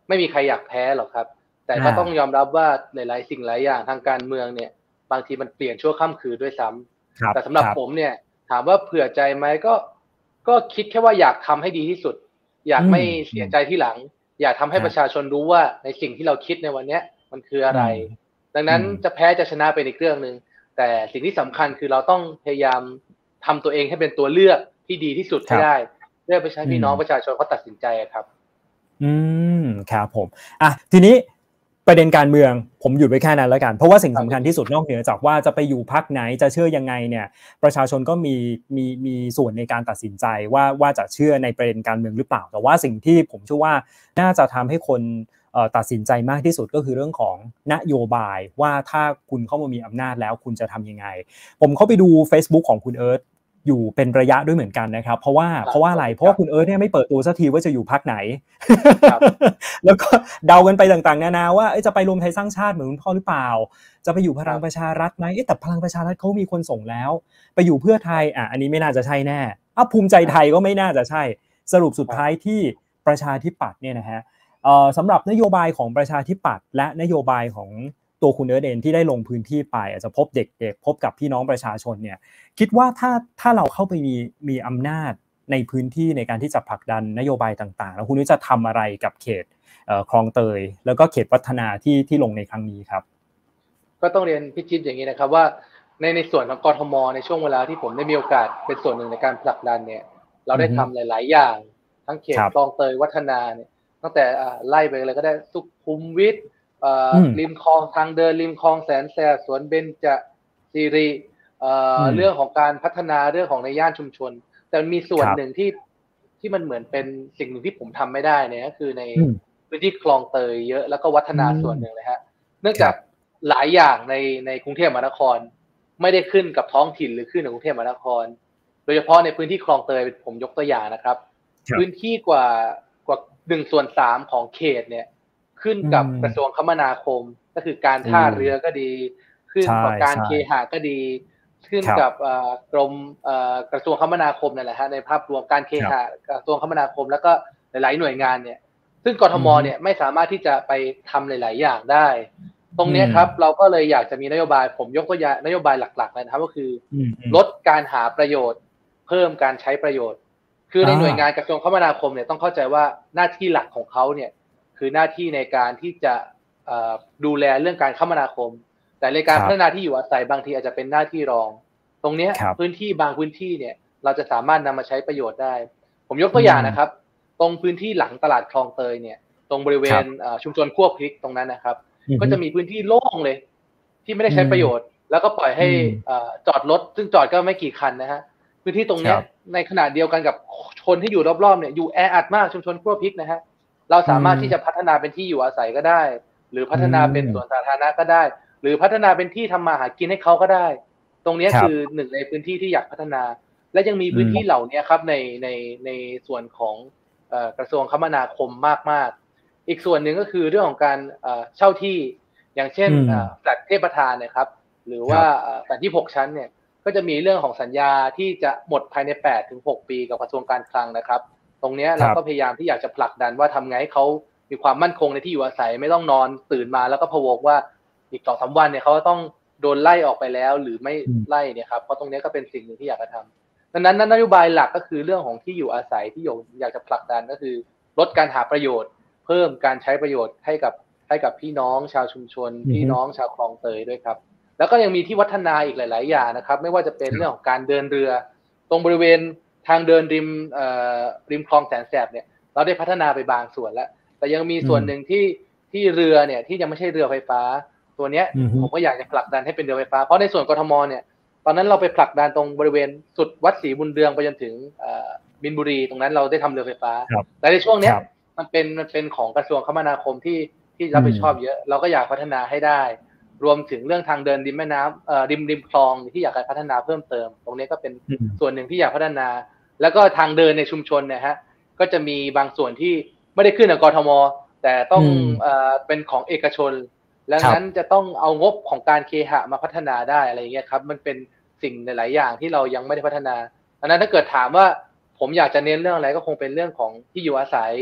ไม่มีใครอยากแพ้หรอกครับแต่ก็ต้องยอมรับว่าหลายๆสิ่งหลายอย่างทางการเมืองเนี่ยบางทีมันเปลี่ยนชั่วค่ำคืนด้วยซ้ำแต่สำหรับผมเนี่ยถามว่าเผื่อใจไหมก็ก็คิดแค่ว่าอยากทำให้ดีที่สุดอยากไม่เสียใจที่หลังอยากทำให้ประชาชนรู้ว่าในสิ่งที่เราคิดในวันนี้มันคืออะไรดังนั้นจะแพ้จะชนะเป็นอีกเรื่องนึงแต่สิ่งที่สำคัญคือเราต้องพยายามทำตัวเองให้เป็นตัวเลือกที่ดีที่สุดให้ได้เพื่อไปใช้พี่น้องประชาชนเขาตัดสินใจครับอืมครับผมอ่ะทีนี้ประเด็นการเมืองผมหยุดไว้แค่นั้นแล้วกันเพราะว่าสิ่งสำคัญที่สุดนอกเหนือจากว่าจะไปอยู่พรรคไหนจะเชื่อยังไงเนี่ยประชาชนก็มีมีมีส่วนในการตัดสินใจว่าว่าจะเชื่อในประเด็นการเมืองหรือเปล่าแต่ว่าสิ่งที่ผมเชื่อว่าน่าจะทำให้คนตัดสินใจมากที่สุดก็คือเรื่องของนโยบายว่าถ้าคุณเข้ามามีอำนาจแล้วคุณจะทำยังไงผมเข้าไปดู Facebook ของคุณเอิร์ธอยู่เป็นระยะด้วยเหมือนกันนะครับเพราะว่าเพราะว่าอะไรเพราะว่าคุณเอิร์ธเนี่ยไม่เปิดตัวสักทีว่าจะอยู่พรรคไหนแล้วก็เดากันไปต่างๆนานาว่าจะไปรวมไทยสร้างชาติเหมือนคุณพ่อหรือเปล่าจะไปอยู่พลังประชารัฐไหมแต่พลังประชารัฐเขามีคนส่งแล้วไปอยู่เพื่อไทยอ่ะอันนี้ไม่น่าจะใช่แน่อ่ะภูมิใจไทยก็ไม่น่าจะใช่สรุปสุดท้ายที่ประชาธิปัตย์เนี่ยนะฮะเอ่อสำหรับนโยบายของประชาธิปัตย์และนโยบายของตัวคุณเอิร์ธเองที่ได้ลงพื้นที่ไปอาจจะพบเด็กๆพบกับพี่น้องประชาชนเนี่ยคิดว่าถ้าถ้าเราเข้าไปมีมีอำนาจในพื้นที่ในการที่จะผลักดันนโยบายต่างๆแล้วคุณจะทำอะไรกับเขตคลองเตยแล้วก็เขตวัฒนาที่ที่ลงในครั้งนี้ครับก็ต้องเรียนพี่จิ๊บอย่างนี้นะครับว่าในในส่วนของกทมในช่วงเวลาที่ผมได้มีโอกาสเป็นส่วนหนึ่งในการผลักดันเนี่ยเราได้ทำหลายๆอย่างทั้งเขตคลองเตยวัฒนาเนี่ยตั้งแต่ไล่ไปเลยก็ได้สุขุมวิทริมคลองทางเดินริมคลองแสนแสบสวนเบญจศิริเรื่องของการพัฒนาเรื่องของในย่านชุมชนแต่มีส่วนหนึ่งที่ที่มันเหมือนเป็นสิ่งหนึ่งที่ผมทำไม่ได้เนี่ยก็คือในพื้นที่คลองเตยเยอะแล้วก็วัฒนาส่วนหนึ่งเลยฮะเนื่องจากหลายอย่างในในกรุงเทพมหานครไม่ได้ขึ้นกับท้องถิ่นหรือขึ้นกับกรุงเทพมหานครโดยเฉพาะในพื้นที่คลองเตยผมยกตัวอย่างนะครับพื้นที่กว่ากว่าหนึ่งส่วนสามของเขตเนี่ยขึ้นกับกระทรวงคมนาคมก็คือการท่าเรือก็ดีขึ้นกับการเคหะก็ดีขึ้นกับกรมกระทรวงคมนาคมนั่นแหละฮะในภาพรวมการเคหะกระทรวงคมนาคมแล้วก็หลายๆหน่วยงานเนี่ยซึ่งกทมเนี่ยไม่สามารถที่จะไปทำหลายๆอย่างได้ตรงนี้ครับเราก็เลยอยากจะมีนโยบายผมยกตัวอย่างนโยบายหลักๆเลยนะครับก็คือลดการหาประโยชน์เพิ่มการใช้ประโยชน์คือในหน่วยงานกระทรวงคมนาคมเนี่ยต้องเข้าใจว่าหน้าที่หลักของเขาเนี่ยคือหน้าที่ในการที่จะดูแลเรื่องการคมนาคมแต่ในการพัฒนาที่อยู่อาศัยบางทีอาจจะเป็นหน้าที่รองตรงนี้พื้นที่บางพื้นที่เนี่ยเราจะสามารถนำมาใช้ประโยชน์ได้ผมยกตัวอย่างนะครับตรงพื้นที่หลังตลาดคลองเตยเนี่ยตรงบริเวณชุมชนคั่วพริกตรงนั้นนะครับก็จะมีพื้นที่โล่งเลยที่ไม่ได้ใช้ประโยชน์แล้วก็ปล่อยให้จอดรถซึ่งจอดก็ไม่กี่คันนะฮะพื้นที่ตรงนี้ในขณะเดียวกันกับคนที่อยู่รอบๆเนี่ยอยู่แออัดมากชุมชนคั่วพริกนะฮะเราสามารถที่จะพัฒนาเป็นที่อยู่อาศัยก็ได้หรือพัฒนาเป็นสวนสาธารณะก็ได้หรือพัฒนาเป็นที่ทำมาหากินให้เขาก็ได้ตรงนี้คือหนึ่งในพื้นที่ที่อยากพัฒนาและยังมีพื้นที่เหล่านี้ครับในในในส่วนของกระทรวงคมนาคมมากๆอีกส่วนหนึ่งก็คือเรื่องของการเช่าที่อย่างเช่นแฟลตเทพประธานนะครับหรือว่าแฟลตที่หกชั้นเนี่ยก็จะมีเรื่องของสัญญาที่จะหมดภายใน แปดถึงหก ปีกับกระทรวงการคลังนะครับตรงนี้เราก็พยายามที่อยากจะผลักดันว่าทำไงให้เขามีความมั่นคงในที่อยู่อาศัยไม่ต้องนอนตื่นมาแล้วก็พะวงว่าอีก สองถึงสาม วันเนี่ยเขาต้องโดนไล่ออกไปแล้วหรือไม่ไล่เนี่ยครับเพราะตรงนี้ก็เป็นสิ่งหนึ่งที่อยากจะทำดังนั้นนโยบายหลักก็คือเรื่องของที่อยู่อาศัยที่อยากจะผลักดันก็คือลดการหาประโยชน์เพิ่มการใช้ประโยชน์ให้กับให้กับพี่น้องชาวชุมชนพี่น้องชาวคลองเตยด้วยครับแล้วก็ยังมีที่วัฒนาอีกหลายๆอย่างนะครับไม่ว่าจะเป็นเรื่องของการเดินเรือตรงบริเวณทางเดินริมเอ่อริมคลองแสนแสบเนี่ยเราได้พัฒนาไปบางส่วนแล้วแต่ยังมีส่วนหนึ่งที่ที่เรือเนี่ยที่ยังไม่ใช่เรือไฟฟ้าตัวเนี้ยผมก็อยากจะผลักดันให้เป็นเรือไฟฟ้าเพราะในส่วนกทมเนี่ยตอนนั้นเราไปผลักดันตรงบริเวณสุดวัดศรีบุญเรืองไปจนถึงมินบุรีตรงนั้นเราได้ทำเรือไฟฟ้าแต่ในช่วงเนี้ยมันเป็นมันเป็นของกระทรวงคมนาคมที่ที่รับผิดชอบเยอะเราก็อยากพัฒนาให้ได้รวมถึงเรื่องทางเดินริมแม่น้ำเอ่อริมริมคลองที่อยากจะพัฒนาเพิ่มเติมตรงนี้ก็เป็นส่วนหนึ่งที่อยากพัฒนาแล้วก็ทางเดินในชุมชนเนี่ยฮะก็จะมีบางส่วนที่ไม่ได้ขึ้นกับกทมแต่ต้องเอ่อเป็นของเอกชนแล้วนั้นจะต้องเอางบของการเคหะมาพัฒนาได้อะไรอย่างเงี้ยครับมันเป็นสิ่งหลายๆอย่างที่เรายังไม่ได้พัฒนาดังนั้นถ้าเกิดถามว่าผมอยากจะเน้นเรื่องอะไรก็คงเป็นเรื่องของที่อยู่อาศัย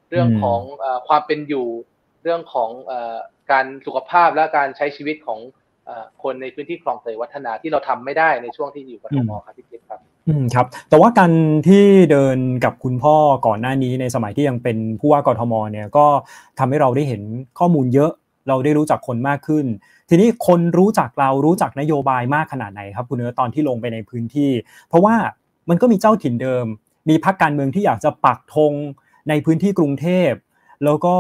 เรื่องของความเป็นอยู่เรื่องของการสุขภาพและการใช้ชีวิตของคนในพื้นที่คลองเตยวัฒนาที่เราทำไม่ได้ในช่วงที่อยู่กทมครับพี่จิ๊บครับอืมครับแต่ว่าการที่เดินกับคุณพ่อก่อนหน้านี้ในสมัยที่ยังเป็นผู้ว่ากทมเนี่ยก็ทำให้เราได้เห็นข้อมูลเยอะเราได้รู้จักคนมากขึ้นทีนี้คนรู้จักเรารู้จักนโยบายมากขนาดไหนครับคุณเอิร์ธตอนที่ลงไปในพื้นที่เพราะว่ามันก็มีเจ้าถิ่นเดิมมีพรรคการเมืองที่อยากจะปักธงในพื้นที่กรุงเทพแล้วก็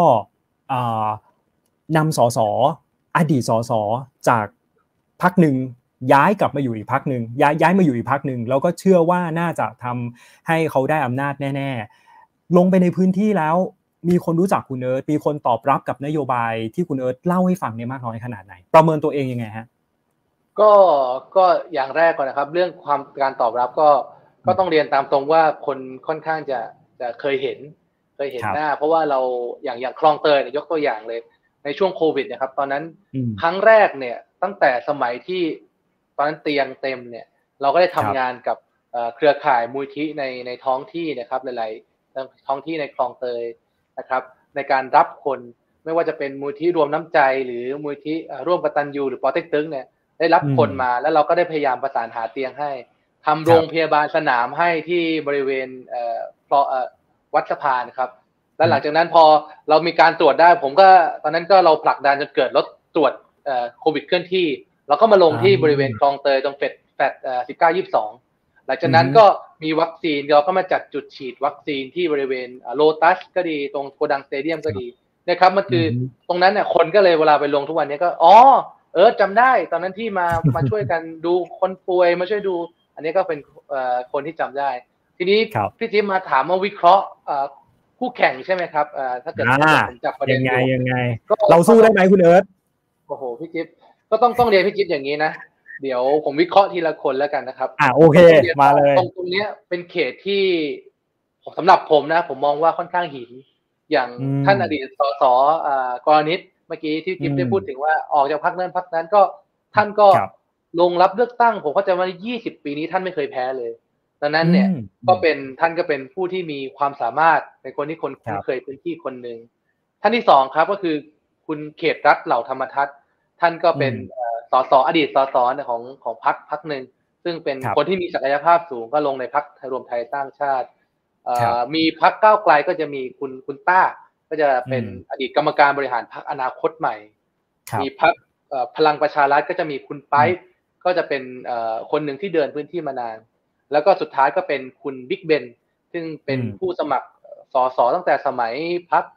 นำสสอดีตสสจากพรรคหนึ่งย้ายกลับมาอยู่อีกพรรคหนึ่งย้ายย้ายมาอยู่อีกพรรคหนึ่งแล้วก็เชื่อว่าน่าจะทำให้เขาได้อำนาจแน่ๆลงไปในพื้นที่แล้วมีคนรู้จักคุณเอิร์ธมีคนตอบรับกับนโยบายที่คุณเอิร์ธเล่าให้ฟังเนี่ยมากน้อยขนาดไหนประเมินตัวเองยังไงฮะก็ก็อย่างแรกก่อนนะครับเรื่องความการตอบรับก็ก็ต้องเรียนตามตรงว่าคนค่อนข้างจะจะเคยเห็นเคยเห็นหน้าเพราะว่าเราอย่างอย่างคลองเตยยกตัวอย่างเลยในช่วงโควิดนะครับตอนนั้นครั้งแรกเนี่ยตั้งแต่สมัยที่ตอนนั้นเตียงเต็มเนี่ยเราก็ได้ทำงานกับเครือข่ายมูลที่ในในท้องที่นะครับหลายๆท้องที่ในคลองเตยนะครับในการรับคนไม่ว่าจะเป็นมูลที่รวมน้ำใจหรือมูลที่ร่วมกตัญญูหรือปอเต็กตึงเนี่ยได้รับคนมาแล้วเราก็ได้พยายามประสานหาเตียงให้ทำโรงพยาบาลสนามให้ที่บริเวณวัดสะพานครับแล้วหลังจากนั้นพอเรามีการตรวจได้ผมก็ตอนนั้นก็เราผลักดันจนเกิดรถตรวจโควิดเคลื่อนที่เราก็มาลงที่บริเวณคลองเตยตรงเฟดแฟดสิบเก้ายี่สิบสองหลังจากนั้นก็มีวัคซีนเราก็มาจัดจุดฉีดวัคซีนที่บริเวณโลตัสก็ดีตรงโกดังสเตเดียมก็ดีนะครับมันคือตรงนั้นเนี่ยคนก็เลยเวลาไปลงทุกวันนี้ก็อ๋อเออจำได้ตอนนั้นที่มามาช่วยกันดูคนป่วยมาช่วยดูอันนี้ก็เป็นคนที่จำได้ทีนี้พี่จิ๊บมาถามมาวิเคราะห์คู่แข่งใช่ไหมครับถ้าเกิดผมจับประเด็นยังไงยังไงเราสู้ได้ไหมคุณเอิร์ธโอ้โหพี่จิ๊บก็ต้องต้องเรียนพี่จิ๊บอย่างนี้นะเดี๋ยวผมวิเคราะห์ทีละคนแล้วกันนะครับอ่าโอเคมาเลยตรงตรงนี้เป็นเขตที่สำหรับผมนะผมมองว่าค่อนข้างหินอย่างท่านอดีตสสกรณิตเมื่อกี้ที่จิ๊บได้พูดถึงว่าออกจากพรรคนั้นพรรคนั้นก็ท่านก็ลงรับเลือกตั้งผมเข้าใจว่ายี่สิบปีนี้ท่านไม่เคยแพ้เลยดังนั้นเนี่ยก็เป็นท่านก็เป็นผู้ที่มีความสามารถเป็นคนที่คนคุ้นเคยพื้นที่คนหนึ่งท่านที่สองครับก็คือคุณเขตรัฐเหล่าธรรมทัศน์ท่านก็เป็นสสอดีตสสของของพรรคพรรคหนึ่งซึ่งเป็นคนที่มีศักยภาพสูงก็ลงในพรรครวมไทยสร้างชาติมีพรรคก้าวไกลก็จะมีคุณคุณต้าก็จะเป็นอดีตกรรมการบริหารพรรคอนาคตใหม่มีพรรคพลังประชารัฐก็จะมีคุณไปก็จะเป็นคนหนึ่งที่เดินพื้นที่มานานแล้วก็สุดท้ายก็เป็นคุณบิ๊กเบนซึ่งเป็นผู้สมัครสสตั้งแต่สมัยพรรค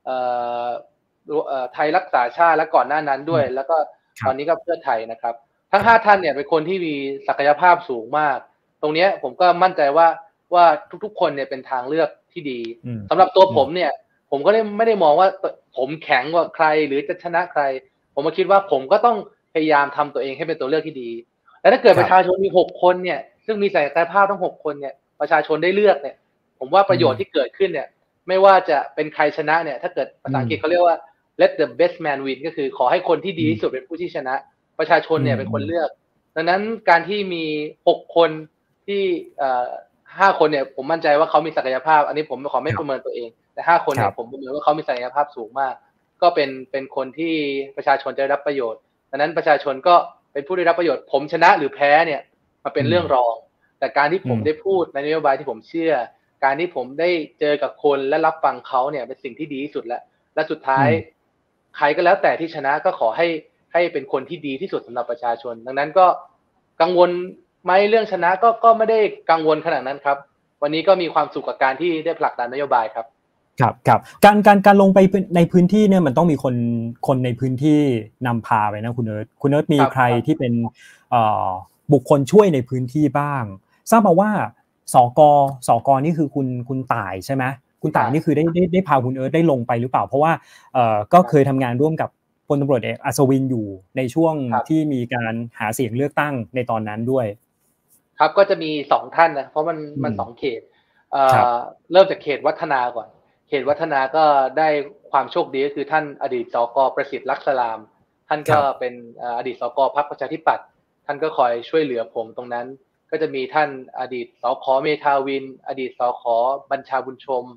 ไทยรักษาชาติและก่อนหน้านั้นด้วยแล้วก็ตอนนี้ก็เพื่อไทยนะครับทั้งห้าท่านเนี่ยเป็นคนที่มีศักยภาพสูงมากตรงนี้ผมก็มั่นใจว่าว่าทุกๆคนเนี่ยเป็นทางเลือกที่ดีสำหรับตัวผมเนี่ยผมก็ไม่ได้มองว่าผมแข็งกว่าใครหรือจะชนะใครผมก็คิดว่าผมก็ต้องพยายามทำตัวเองให้เป็นตัวเลือกที่ดีและถ้าเกิดประชาชนมีหกคนเนี่ยซึ่งมีศักยภาพทั้งหกคนเนี่ยประชาชนได้เลือกเนี่ยผมว่าประโยชน์ที่เกิดขึ้นเนี่ยไม่ว่าจะเป็นใครชนะเนี่ยถ้าเกิดภาษาอังกฤษเขาเรียกว่า let the best man win ก็คือขอให้คนที่ดีที่สุดเป็นผู้ที่ชนะประชาชนเนี่ยเป็นคนเลือกดังนั้นการที่มีหกคนที่ห้าคนเนี่ยผมมั่นใจว่าเขามีศักยภาพอันนี้ผมขอไม่ประเมินตัวเองแต่ห้าคนเนี่ยผมประเมินว่าเขามีศักยภาพสูงมากก็เป็นเป็นคนที่ประชาชนจะได้รับประโยชน์ดังนั้นประชาชนก็เป็นผู้ได้รับประโยชน์ผมชนะหรือแพ้เนี่ยมาเป็นเรื่องรองแต่การที่ผมได้พูดในนโยบายที่ผมเชื่อการที่ผมได้เจอกับคนและรับฟังเขาเนี่ยเป็นสิ่งที่ดีที่สุดแล้วและสุดท้ายใครก็แล้วแต่ที่ชนะก็ขอให้ให้เป็นคนที่ดีที่สุดสำหรับประชาชนดังนั้นก็กังวลไหมเรื่องชนะก็ก็ไม่ได้กังวลขนาดนั้นครับวันนี้ก็มีความสุขกับการที่ได้ผลักดันนโยบายครับครับครับการการการลงไปในพื้นที่เนี่ยมันต้องมีคนคนในพื้นที่นำพาไปนะคุณเอิร์ธคุณเอิร์ธมีใครที่เป็นบุคคลช่วยในพื้นที่บ้างทราบมาว่าสกสกนี่คือคุณคุณต่ายใช่ไหมคุณต่ายนี่คือได้ได้ได้พาคุณเอิร์ธได้ลงไปหรือเปล่าเพราะว่าเอ่อก็เคยทำงานร่วมกับพลตำรวจเอกอัศวินอยู่ในช่วงที่มีการหาเสียงเลือกตั้งในตอนนั้นด้วยครับก็จะมีสองท่านนะเพราะมันมันสองเขตเอ่อเริ่มจากเขตวัฒนาก่อนเขตวัฒนาก็ได้ความโชคดีก็คือท่านอดีตสกประสิทธิ์ลักษลามท่านก็เป็นอดีตสกพรรคประชาธิปัตย์ท่านก็คอยช่วยเหลือผมตรงนั้นก็จะมีท่านอดีตสกเมธาวินอดีตสกบัญชาบุญชม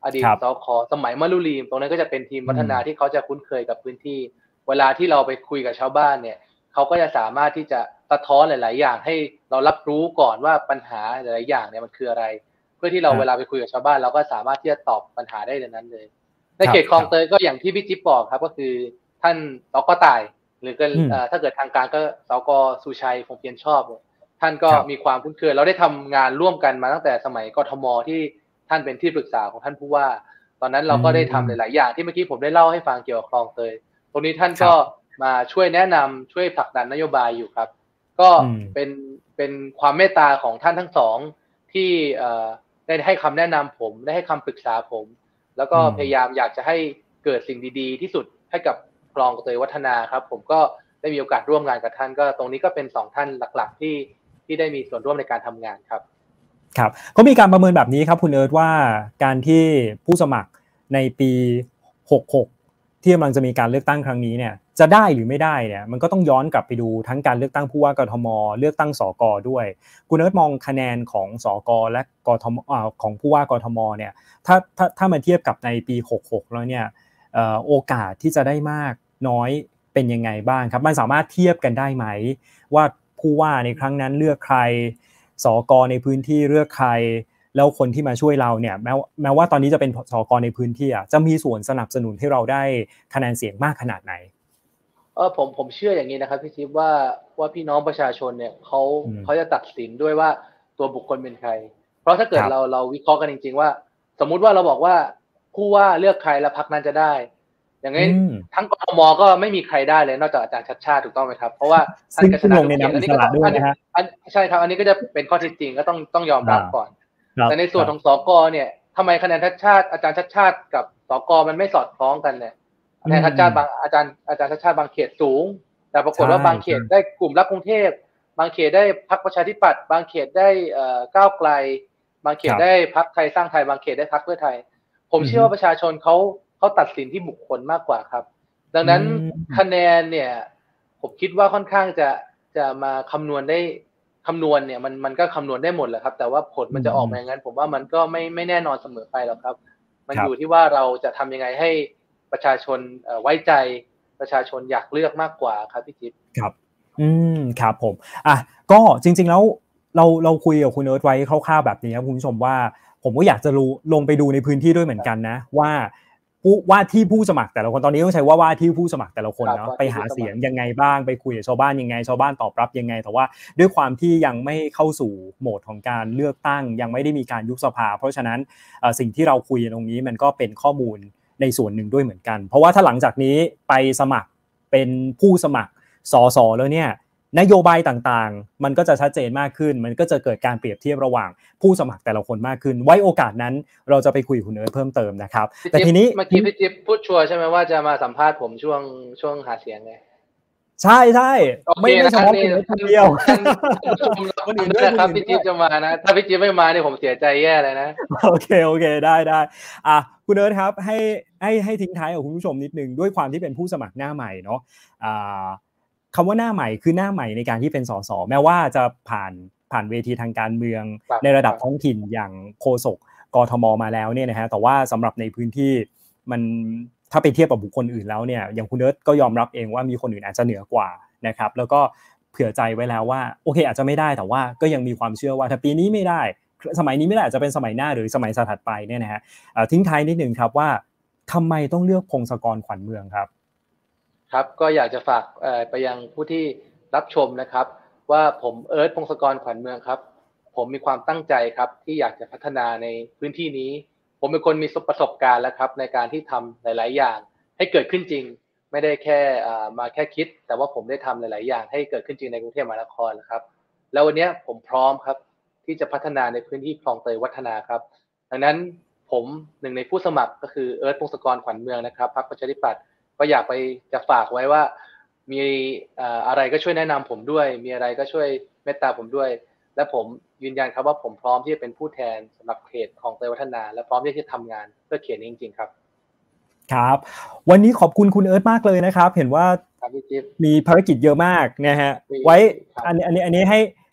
อดีตสคสมัยมะลุรีตรงนั้นก็จะเป็นทีมพัฒนาที่เขาจะคุ้นเคยกับพื้นที่เวลาที่เราไปคุยกับชาวบ้านเนี่ยเขาก็จะสามารถที่จะสะท้อนหลายๆอย่างให้เรารับรู้ก่อนว่าปัญหาหลายๆอย่างเนี่ยมันคืออะไรเพื่อที่เราเวลาไปคุยกับชาวบ้านเราก็สามารถที่จะตอบปัญหาได้ในนั้นเลยในเขตคลองเตยก็อย่างที่พี่จิ๊บบอกครับก็คือท่านสก.ต่ายหรือก็ถ้าเกิดทางการก็สก.สุชัยคงเพียรชอบท่านก็มีความคุ้นเคยเราได้ทำงานร่วมกันมาตั้งแต่สมัยกทมที่ท่านเป็นที่ปรึกษาของท่านผู้ว่าตอนนั้นเราก็ได้ทำหลายๆอย่างที่เมื่อกี้ผมได้เล่าให้ฟังเกี่ยวกับคลองเตยตรงนี้ท่านก็มาช่วยแนะนำช่วยผลักดันนโยบายอยู่ครับก็เป็นเป็นความเมตตาของท่านทั้งสองที่ได้ให้คำแนะนำผมได้ให้คำปรึกษาผมแล้วก็พยายามอยากจะให้เกิดสิ่งดีๆที่สุดให้กับคลองเตยวัฒนาครับผมก็ได้มีโอกาสร่วมงานกับท่านก็ตรงนี้ก็เป็นสองท่านหลักๆที่ที่ได้มีส่วนร่วมในการทำงานครับครับเขามีการประเมินแบบนี้ครับคุณเอิร์ธว่าการที่ผู้สมัครในปีหกหกที่กำลังจะมีการเลือกตั้งครั้งนี้เนี่ยจะได้หรือไม่ได้เนี่ยมันก็ต้องย้อนกลับไปดูทั้งการเลือกตั้งผู้ว่ากทมเลือกตั้งสกด้วยคุณเอิร์ธมองคะแนนของสกและกทมอ่าของผู้ว่ากทมเนี่ยถ้าถ้าถ้ามาเทียบกับในปีหกหกแล้วเนี่ยเอ่อโอกาสที่จะได้มากน้อยเป็นยังไงบ้างครับมันสามารถเทียบกันได้ไหมว่าผู้ว่าในครั้งนั้นเลือกใครสกในพื้นที่เลือกใครแล้วคนที่มาช่วยเราเนี่ยแม้แม้ว่าตอนนี้จะเป็นสกในพื้นที่อ่ะจะมีส่วนสนับสนุนให้เราได้คะแนนเสียงมากขนาดไหนเออผมผมเชื่ออย่างนี้นะครับพี่จิ๊บว่าว่าพี่น้องประชาชนเนี่ยเขาเขาจะตัดสินด้วยว่าตัวบุคคลเป็นใครเพราะถ้าเกิดเราเราวิเคราะห์กันจริงๆว่าสมมุติว่าเราบอกว่าผู้ว่าเลือกใครแล้วพรรคนั้นจะได้อย่างนี้ทั้งกทมก็ไม่มีใครได้เลยนอกจากอาจารย์ชัชชาติถูกต้องไหมครับเพราะว่าท่านกชนะทุกเขตอันนี้ก็ด้วยนะฮะใช่ครับอันนี้ก็จะเป็นข้อเท็จจริงก็ต้องต้องยอมรับก่อนแต่ในส่วนของสกเนี่ยทำไมคะแนนชัชชาติอาจารย์ชัชชาติกับสกมันไม่สอดคล้องกันเนี่ยคะแนนชัชชาติบางอาจารย์อาจารย์ชัชชาติบางเขตสูงแต่ปรากฏว่าบางเขตได้กลุ่มรักกรุงเทพบางเขตได้พรรคประชาธิปัตย์บางเขตได้ก้าวไกลบางเขตได้พรรคไทยสร้างไทยบางเขตได้พรรคเพื่อไทยผมเชื่อว่าประชาชนเขาเขาตัดสินที่บุคคลมากกว่าครับดังนั้นคะแนนเนี่ยผมคิดว่าค่อนข้างจะจะมาคำนวณได้คำนวณเนี่ยมันมันก็คำนวณได้หมดแหละครับแต่ว่าผลมันจะออกมาอย่างนั้นผมว่ามันก็ไม่ไม่แน่นอนเสมอไปหรอกครับมันอยู่ที่ว่าเราจะทำยังไงให้ประชาชนไว้ใจประชาชนอยากเลือกมากกว่าครับพี่จิ๊บครับอืมครับผมอ่ะก็จริงๆแล้วเราเราคุยกับคุณเอิร์ธไว้คร่าวๆแบบนี้ครับคุณผู้ชมว่าผมก็อยากจะรู้ลงไปดูในพื้นที่ด้วยเหมือนกันนะว่าว่าที่ผู้สมัครแต่ละคนตอนนี้ต้องใช้ว่าว่าที่ผู้สมัครแต่ละคนเนาะไปหาเสียงยังไงบ้างไปคุยกับชาวบ้านยังไงชาวบ้านตอบรับยังไงแต่ว่าด้วยความที่ยังไม่เข้าสู่โหมดของการเลือกตั้งยังไม่ได้มีการยุบสภาเพราะฉะนั้นสิ่งที่เราคุยตรงนี้มันก็เป็นข้อมูลในส่วนหนึ่งด้วยเหมือนกันเพราะว่าถ้าหลังจากนี้ไปสมัครเป็นผู้สมัครสสแล้วเนี่ยนโยบายต่างๆมันก็จะชัดเจนมากขึ้นมันก็จะเกิดการเปรียบเทียบระหว่างผู้สมัครแต่ละคนมากขึ้นไว้โอกาสนั้นเราจะไปคุยกับคุณเอิร์ธเพิ่มเติมนะครับแต่ทีนี้เมื่อกี้พี่จิ๊บพูดชัวร์ใช่ไหมว่าจะมาสัมภาษณ์ผมช่วงช่วงหาเสียงไงใช่ใช่ไม่ไม่เฉพาะคนเดียวคนอื่นด้วยครับพี่จิ๊บจะมานะถ้าพี่จิ๊บไม่มาเนี่ยผมเสียใจแย่เลยนะโอเคโอเคได้ได้อ่ะคุณเอิร์ธครับให้ให้ให้ทิ้งท้ายกับคุณผู้ชมนิดนึงด้วยความที่เป็นผู้สมัครหน้าใหม่เนาะอ่าคำว่าหน้าใหม่คือหน้าใหม่ในการที่เป็นสสแม้ว่าจะผ่านผ่านเวทีทางการเมืองในระดับท้องถิ่นอย่างโฆษกกทมมาแล้วเนี่ยนะฮะแต่ว่าสำหรับในพื้นที่มันถ้าไปเทียบกับบุคคลอื่นแล้วเนี่ยอย่างคุณเอิร์ธก็ยอมรับเองว่ามีคนอื่นอาจจะเหนือกว่านะครับแล้วก็เผื่อใจไว้แล้วว่าโอเคอาจจะไม่ได้แต่ว่าก็ยังมีความเชื่อว่าถ้าปีนี้ไม่ได้สมัยนี้ไม่ได้อาจจะเป็นสมัยหน้าหรือสมัยถัดไปเนี่ยนะฮะทิ้งท้ายนิดนึงครับว่าทำไมต้องเลือกพงศกรขวัญเมืองครับครับก็อยากจะฝากไปยังผู้ที่รับชมนะครับว่าผมเอิร์ธพงศกรขวัญเมืองครับผมมีความตั้งใจครับที่อยากจะพัฒนาในพื้นที่นี้ผมเป็นคนมีประสบการณ์แล้วครับในการที่ทำหลายๆอย่างให้เกิดขึ้นจริงไม่ได้แค่มาแค่คิดแต่ว่าผมได้ทำหลายๆอย่างให้เกิดขึ้นจริงในกรุงเทพมหานครนะครับแล้ววันนี้ผมพร้อมครับที่จะพัฒนาในพื้นที่คลองเตยวัฒนาครับดังนั้นผมหนึ่งในผู้สมัครก็คือเอิร์ธพงศกรขวัญเมืองนะครับพรรคประชาธิปัตย์ก็อยากไปจะฝากไว้ว่ามีอะไรก็ช่วยแนะนำผมด้วยมีอะไรก็ช่วยเมตตาผมด้วยและผมยืนยันครับว่าผมพร้อมที่จะเป็นผู้แทนสำหรับเขตคลองเตยวัฒนาและพร้อมที่จะทำงานเพื่อเขตนี้จริงๆครับครับวันนี้ขอบคุณคุณเอิร์ธมากเลยนะครับเห็นว่ามีภารกิจเยอะมากนะฮะไว้อันนี้อันนี้อันนี้ให้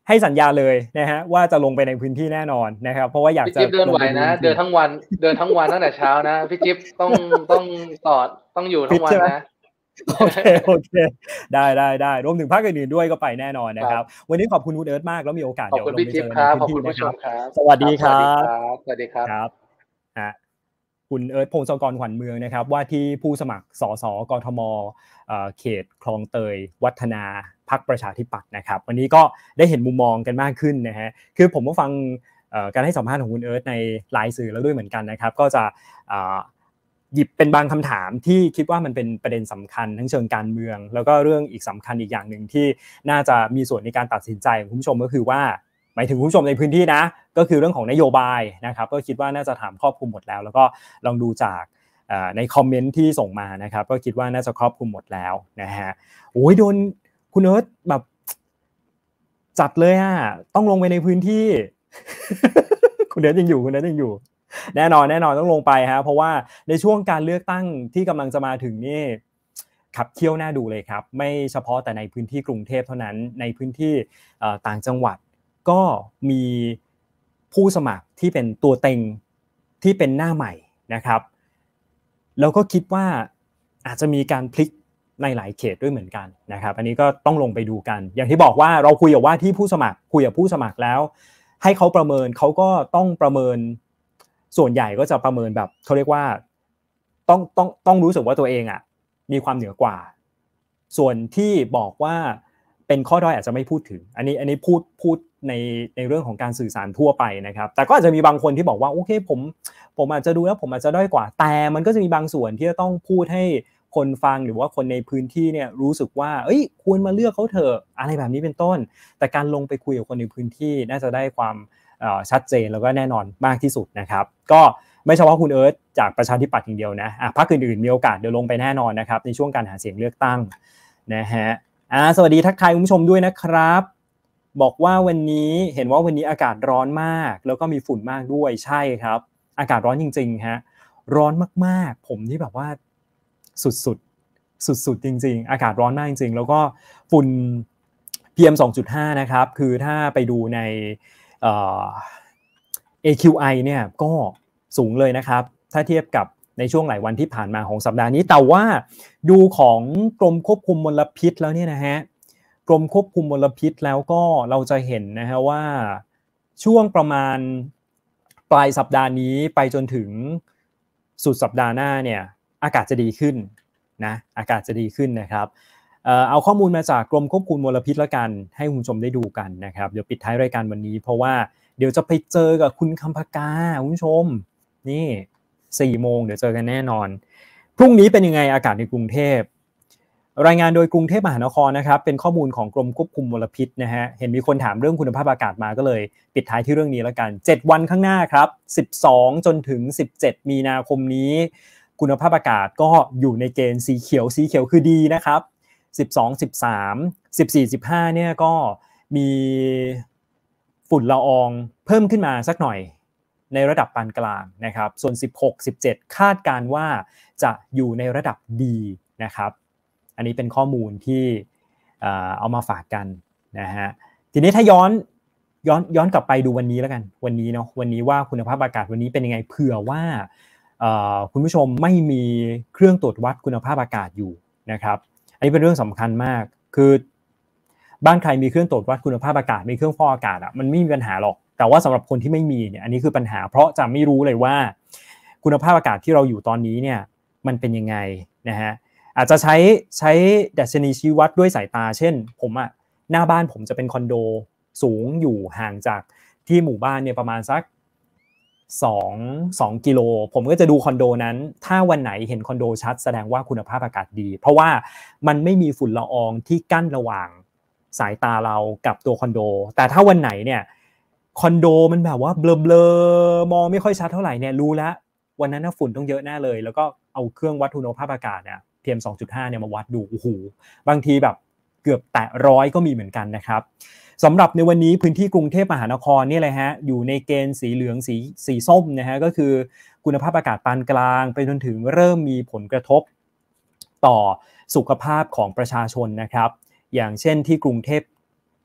ให้สัญญาเลยนะฮะว่าจะลงไปในพื้นที่แน่นอนนะครับเพราะว่าอยากจะพี่จิ๊บเดินไหวนะเดินทั้งวันเดินทั้งวันตั้งแต่เช้านะพี่จิ๊บต้องต้องต่อต้องอยู่ทั้งวันนะโอเคโอเคได้ได้ได้รวมถึงภาคอื่นๆด้วยก็ไปแน่นอนนะครับวันนี้ขอบคุณคุณเอิร์ธมากแล้วมีโอกาสเดี๋ยวลงไปเจอกันขอบคุณพี่จิ๊บครับสวัสดีครับสวัสดีครับครับฮะคุณเอิร์ธพงศกรขวัญเมืองนะครับว่าที่ผู้สมัครสสกทมเขตคลองเตยวัฒนาพรรคประชาธิปัตย์นะครับวันนี้ก็ได้เห็นมุมมองกันมากขึ้นนะฮะคือผมก็ฟังการให้สัมภาษณ์ของคุณเอิร์ธในไลน์สื่อแล้วด้วยเหมือนกันนะครับก็จะหยิบเป็นบางคำถามที่คิดว่ามันเป็นประเด็นสำคัญทั้งเชิงการเมืองแล้วก็เรื่องอีกสำคัญอีกอย่างหนึ่งที่น่าจะมีส่วนในการตัดสินใจของคุณผู้ชมก็คือว่าหมายถึงคุณผู้ชมในพื้นที่นะก็คือเรื่องของนโยบายนะครับก็คิดว่าน่าจะถามครอบคลุมหมดแล้วแล้วก็ลองดูจากในคอมเมนต์ที่ส่งมานะครับก็คิดว่าน่าจะครอบคลุมหมดแล้วนะฮะโอ้ยโดนคุณเอิร์ธแบบจัดเลยอ่ะต้องลงไปในพื้นที่ คุณเอิร์ธยังอยู่คุณเอิร์ธยังอยู่แน่นอนแน่นอนต้องลงไปฮะเพราะว่าในช่วงการเลือกตั้งที่กำลังจะมาถึงนี่ขับเคี่ยวหน้าดูเลยครับไม่เฉพาะแต่ในพื้นที่กรุงเทพเท่านั้นในพื้นที่ต่างจังหวัดก็มีผู้สมัครที่เป็นตัวเต็งที่เป็นหน้าใหม่นะครับแล้วก็คิดว่าอาจจะมีการพลิกในหลายเขตด้วยเหมือนกันนะครับอันนี้ก็ต้องลงไปดูกันอย่างที่บอกว่าเราคุยกับว่าที่ผู้สมัครคุยกับผู้สมัครแล้วให้เขาประเมินเขาก็ต้องประเมินส่วนใหญ่ก็จะประเมินแบบเขาเรียกว่าต้องต้องต้องรู้สึกว่าตัวเองอ่ะมีความเหนือกว่าส่วนที่บอกว่าเป็นข้อด้อยอาจจะไม่พูดถึงอันนี้อันนี้พูดพูดในในเรื่องของการสื่อสารทั่วไปนะครับแต่ก็อาจจะมีบางคนที่บอกว่าโอเคผมผมอาจจะดูแล้วผมอาจจะด้อยกว่าแต่มันก็จะมีบางส่วนที่จะต้องพูดให้คนฟังหรือว่าคนในพื้นที่เนี่ยรู้สึกว่าเอ้ยควรมาเลือกเขาเถอะอะไรแบบนี้เป็นต้นแต่การลงไปคุยกับคนในพื้นที่น่าจะได้ความชัดเจนแล้วก็แน่นอนมากที่สุดนะครับก็ไม่เฉพาะคุณเอิร์ธจากประชาธิปัตย์อย่างเดียวนะอ่ะพรรคอื่นๆมีโอกาสเดี๋ยวลงไปแน่นอนนะครับในช่วงการหาเสียงเลือกตั้งนะฮะอ่าสวัสดีทักทายคุณผู้ชมด้วยนะครับบอกว่าวันนี้เห็นว่าวันนี้อากาศร้อนมากแล้วก็มีฝุ่นมากด้วยใช่ครับอากาศร้อนจริงๆฮะร้อนมากๆผมที่แบบว่าสุดๆสุดๆจริงๆอากาศร้อนมากจริงๆแล้วก็ฝุ่น พี เอ็ม สองจุดห้า นะครับคือถ้าไปดูในเอ่อ เอ คิว ไอ เนี่ยก็สูงเลยนะครับถ้าเทียบกับในช่วงหลายวันที่ผ่านมาของสัปดาห์นี้แต่ว่าดูของกรมควบคุมมลพิษแล้วเนี่ยนะฮะกรมควบคุมมลพิษแล้วก็เราจะเห็นนะฮะว่าช่วงประมาณปลายสัปดาห์นี้ไปจนถึงสุดสัปดาห์หน้าเนี่ยอากาศจะดีขึ้นนะอากาศจะดีขึ้นนะครับเอ่อเอาข้อมูลมาจากกรมควบคุมมลพิษแล้วกันให้คุณผู้ชมได้ดูกันนะครับเดี๋ยวปิดท้ายรายการวันนี้เพราะว่าเดี๋ยวจะไปเจอกับคุณคำภกาคุณผู้ชมนี่สี่โมงเดี๋ยวเจอกันแน่นอนพรุ่งนี้เป็นยังไงอากาศในกรุงเทพรายงานโดยกรุงเทพมหานครนะครับเป็นข้อมูลของกรมควบคุมมลพิษนะฮะเห็นมีคนถามเรื่องคุณภาพอากาศมาก็เลยปิดท้ายที่เรื่องนี้แล้วกันเจ็ดวันข้างหน้าครับสิบสองจนถึงสิบเจ็ดมีนาคมนี้คุณภาพอากาศก็อยู่ในเกณฑ์สีเขียวสีเขียวคือดีนะครับสิบสอง สิบสาม สิบสี่ สิบห้าเนี่ยก็มีฝุ่นละอองเพิ่มขึ้นมาสักหน่อยในระดับปานกลางนะครับส่วนสิบหก สิบเจ็ดคาดการว่าจะอยู่ในระดับดีนะครับอันนี้เป็นข้อมูลที่เอามาฝากกันนะฮะทีนี้ถ้าย้อนย้อนย้อนกลับไปดูวันนี้แล้วกันวันนี้เนาะวันนี้ว่าคุณภาพอากาศวันนี้เป็นยังไงเผื่อว่าคุณผู้ชมไม่มีเครื่องตรวจวัดคุณภาพอากาศอยู่นะครับอันนี้เป็นเรื่องสำคัญมากคือบ้านใครมีเครื่องตรวจวัดคุณภาพอากาศมีเครื่องฟอกอากาศอ่ะมันไม่มีปัญหาหรอกแต่ว่าสำหรับคนที่ไม่มีเนี่ยอันนี้คือปัญหาเพราะจะไม่รู้เลยว่าคุณภาพอากาศที่เราอยู่ตอนนี้เนี่ยมันเป็นยังไงนะฮะอาจจะใช้ใช้ดัชนีชี้วัดด้วยสายตาเช่นผมอ่ะหน้าบ้านผมจะเป็นคอนโดสูงอยู่ห่างจากที่หมู่บ้านเนี่ยประมาณสักสอง สองกิโลผมก็จะดูคอนโดนั้นถ้าวันไหนเห็นคอนโดชัดแสดงว่าคุณภาพอากาศดีเพราะว่ามันไม่มีฝุ่นละอองที่กั้นระหว่างสายตาเรากับตัวคอนโดแต่ถ้าวันไหนเนี่ยคอนโดมันแบบว่าเบลอๆมองไม่ค่อยชัดเท่าไหร่เนี่ยรู้แล้ววันนั้นฝุ่นต้องเยอะแน่เลยแล้วก็เอาเครื่องวัดคุณภาพอากาศเนี่ย พี เอ็ม สองจุดห้า เนี่ยมาวัดดูโอ้โหบางทีแบบเกือบแตะร้อยก็มีเหมือนกันนะครับสำหรับในวันนี้พื้นที่กรุงเทพมหานครนี่เลยฮะอยู่ในเกณฑ์สีเหลืองสีสีส้มนะฮะก็คือคุณภาพอากาศปานกลางไปจนถึงเริ่มมีผลกระทบต่อสุขภาพของประชาชนนะครับอย่างเช่นที่กรุงเทพ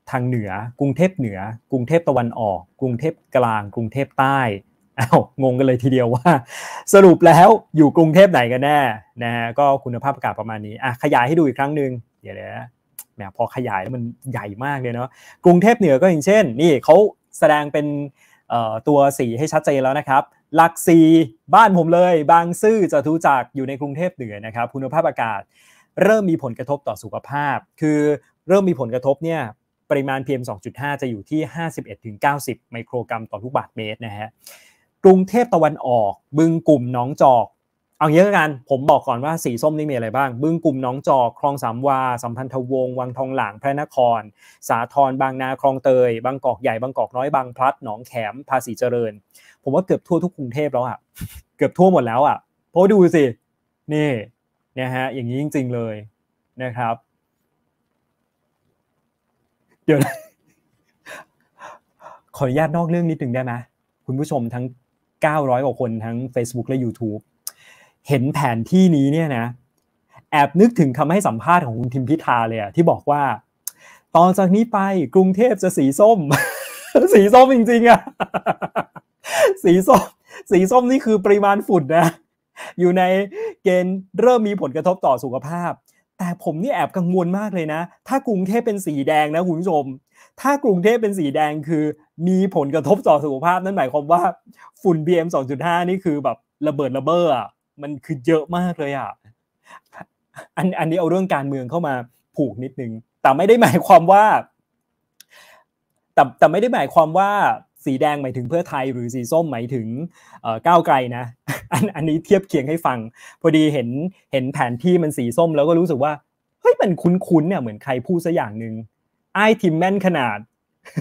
ทางเหนือกรุงเทพเหนือกรุงเทพตะวันออกกรุงเทพกลางกรุงเทพใต้อ้าวงงกันเลยทีเดียวว่าสรุปแล้วอยู่กรุงเทพไหนกันแน่นะฮะก็คุณภาพอากาศประมาณนี้อ่ะขยายให้ดูอีกครั้งนึงเดี๋ยวนะแหมพอขยายแล้วมันใหญ่มากเลยเนาะกรุงเทพเหนือก็อย่างเช่นนี่เขาแสดงเป็นเอ่อตัวสีให้ชัดเจนแล้วนะครับหลักสี่บ้านผมเลยบางซื่อจตุจักรอยู่ในกรุงเทพเหนือนะครับคุณภาพอากาศเริ่มมีผลกระทบต่อสุขภาพคือเริ่มมีผลกระทบเนี่ยปริมาณ พี เอ็ม สองจุดห้า จะอยู่ที่ ห้าสิบเอ็ดถึงเก้าสิบ ไมโครกรัมต่อลูกบาศก์เมตรนะฮะกรุงเทพตะวันออกบึงกลุ่มหนองจอกเอางี้ละกันผมบอกก่อนว่าสีส้มนี่มีอะไรบ้างบึงกลุ่มหนองจอกคลองสามวาสัมพันธวงศ์วังทองหลางพระนครสาทรบางนาคลองเตยบางกอกใหญ่บางกอกน้อยบางพลัดหนองแขมภาษีเจริญผมว่าเกือบทั่วทุกกรุงเทพแล้วอ่ะเกือบทั่วหมดแล้วอ่ะเพราะดูสินี่นะฮะอย่างนี้จริงๆเลยนะครับเดี๋ยวขออนุญาตนอกเรื่องนิดนึงได้ไหมคุณผู้ชมทั้งเก้าร้อยกว่าคนทั้ง Facebook และ YouTube เห็นแผนที่นี้เนี่ยนะแอบนึกถึงคำให้สัมภาษณ์ของคุณทิมพิธาเลยอะที่บอกว่าตอนจากนี้ไปกรุงเทพจะสีส้ม สีส้มจริงๆอะ สีส้มสีส้มนี่คือปริมาณฝุ่นนะอยู่ในเกณฑ์เริ่มมีผลกระทบต่อสุขภาพแต่ผมนี่แอบกังวลมากเลยนะถ้ากรุงเทพเป็นสีแดงนะคุณผู้ชมถ้ากรุงเทพเป็นสีแดงคือมีผลกระทบต่อสุขภาพนั่นหมายความว่าฝุ่น พี เอ็ม สองจุดห้า นี่คือแบบระเบิดระเบ้ออ่ะมันคือเยอะมากเลยอ่ะอันอันนี้เอาเรื่องการเมืองเข้ามาผูกนิดนึงแต่ไม่ได้หมายความว่าแต่แต่ไม่ได้หมายความว่าสีแดงหมายถึงเพื่อไทยหรือสีส้มหมายถึงเอ่อก้าวไกลนะอันอันนี้เทียบเคียงให้ฟังพอดีเห็นเห็นแผนที่มันสีส้มแล้วก็รู้สึกว่าเฮ้ยมันคุ้นๆเนี่ยเหมือนใครพูดซะอย่างนึงไอ้ทีมแม่นขนาด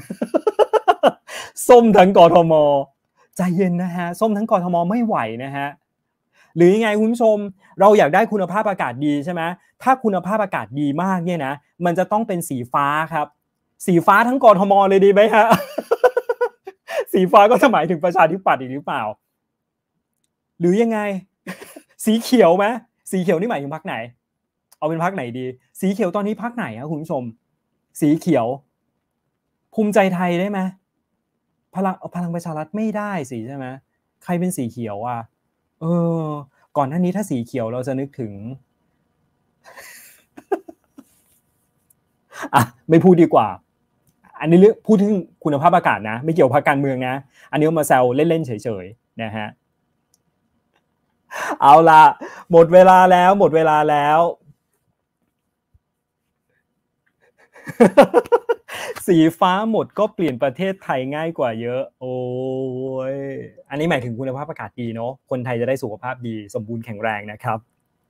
ส้มทั้งกทมใจเย็นนะฮะส้มทั้งกทมไม่ไหวนะฮะหรือยังไงคุณผู้ชมเราอยากได้คุณภาพอากาศดีใช่ไหมถ้าคุณภาพอากาศดีมากเนี่ยนะมันจะต้องเป็นสีฟ้าครับสีฟ้าทั้งกทมเลยดีไหมฮะ สีฟ้าก็จะหมายถึงประชาธิปัตย์อีกหรือเปล่าหรือยังไง สีเขียวไหมสีเขียวนี่หมายถึงพรรคไหนเอาเป็นพรรคไหนดีสีเขียวตอนนี้พรรคไหนครับคุณผู้ชมสีเขียวภูมิใจไทยได้ไหมพลังพลังประชารัฐไม่ได้สิใช่ไหมใครเป็นสีเขียวอ่ะเออก่อนหน้านี้ถ้าสีเขียวเราจะนึกถึง อ่ะไม่พูดดีกว่าอันนี้เรื่องพูดถึงคุณภาพอากาศนะไม่เกี่ยวกับพรรคการเมืองนะอันนี้มาแซวเล่นๆเฉยๆนะฮะเอาล่ะหมดเวลาแล้วหมดเวลาแล้วสีฟ้าหมดก็เปลี่ยนประเทศไทยง่ายกว่าเยอะโอ้ยอันนี้หมายถึงคุณภาพอากาศดีเนาะคนไทยจะได้สุขภาพดีสมบูรณ์แข็งแรงนะครับ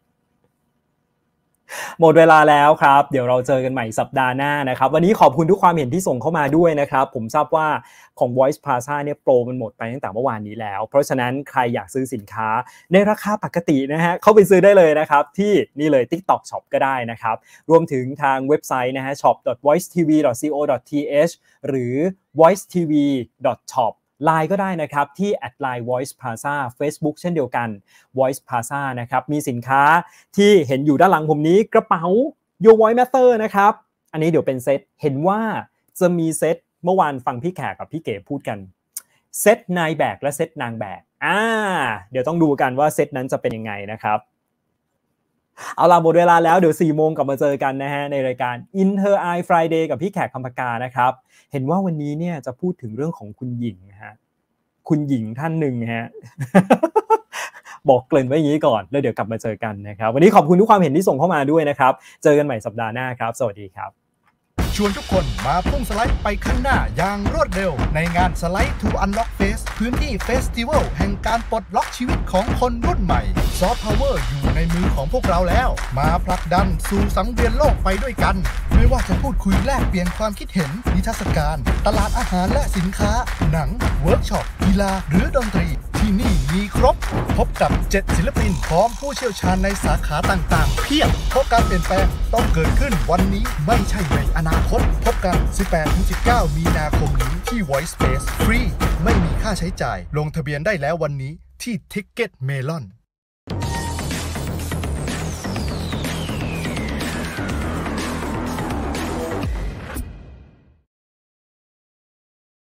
หมดเวลาแล้วครับเดี๋ยวเราเจอกันใหม่สัปดาห์หน้านะครับวันนี้ขอบคุณทุกความเห็นที่ส่งเข้ามาด้วยนะครับผมทราบว่าของ Voice Plaza เนี่ยโปรมันหมดไปตั้งแต่เมื่อวานนี้แล้วเพราะฉะนั้นใครอยากซื้อสินค้าในราคาปกตินะฮะเข้าไปซื้อได้เลยนะครับที่นี่เลย TikTok Shop ก็ได้นะครับรวมถึงทางเว็บไซต์นะฮะ ช็อป ดอท วอยซ์ ที วี ดอท ซี โอ ดอท ที เอช หรือ วอยซ์ ที วี ดอท ช็อปไลน์ก็ได้นะครับที่ แอท ไลน์ Voice Plaza Facebook เช่นเดียวกัน Voice Plaza นะครับมีสินค้าที่เห็นอยู่ด้านหลังผมนี้กระเป๋า Your Voice Matter นะครับอันนี้เดี๋ยวเป็นเซตเห็นว่าจะมีเซตเมื่อวานฟังพี่แขกกับพี่เก๋พูดกันเซตนายแบกและเซตนางแบกอ่าเดี๋ยวต้องดูกันว่าเซตนั้นจะเป็นยังไงนะครับเอาล่ะหมดเวลาแล้วเดี๋ยวสี่โมงกลับมาเจอกันนะฮะในรายการ In Her Eye Friday กับพี่แขกคำปากานะครับเห็นว่าวันนี้เนี่ยจะพูดถึงเรื่องของคุณหญิงนะฮะคุณหญิงท่านหนึ่งฮะ บอกเกริ่นไว้อย่างนี้ก่อนแล้วเดี๋ยวกลับมาเจอกันนะครับวันนี้ขอบคุณทุกความเห็นที่ส่งเข้ามาด้วยนะครับเจอกันใหม่สัปดาห์หน้าครับสวัสดีครับชวนทุกคนมาพุ่งสไลด์ไปข้างหน้าอย่างรวดเร็วในงานสไลด์ to Unlock Face พื้นที่เฟสติวัลแห่งการปลดล็อกชีวิตของคนรุ่นใหม่ซอฟต์พาวเวอร์อยู่ในมือของพวกเราแล้วมาผลักดันสู่สังเวียนโลกไปด้วยกันไม่ว่าจะพูดคุยแลกเปลี่ยนความคิดเห็นนิทรรศการตลาดอาหารและสินค้าหนังเวิร์กช็อปกีฬาหรือดนตรีที่นี่มีครบพบกับเจ็ดศิลปินพร้อมผู้เชี่ยวชาญในสาขาต่างๆเพียบเพราะการเปลี่ยนแปลงต้องเกิดขึ้นวันนี้ไม่ใช่ในอนาคตพบกัน สิบแปดถึงสิบเก้า มีนาคมนี้ที่ Voice Space ฟรีไม่มีค่าใช้จ่ายลงทะเบียนได้แล้ววันนี้ที่ Ticket Melon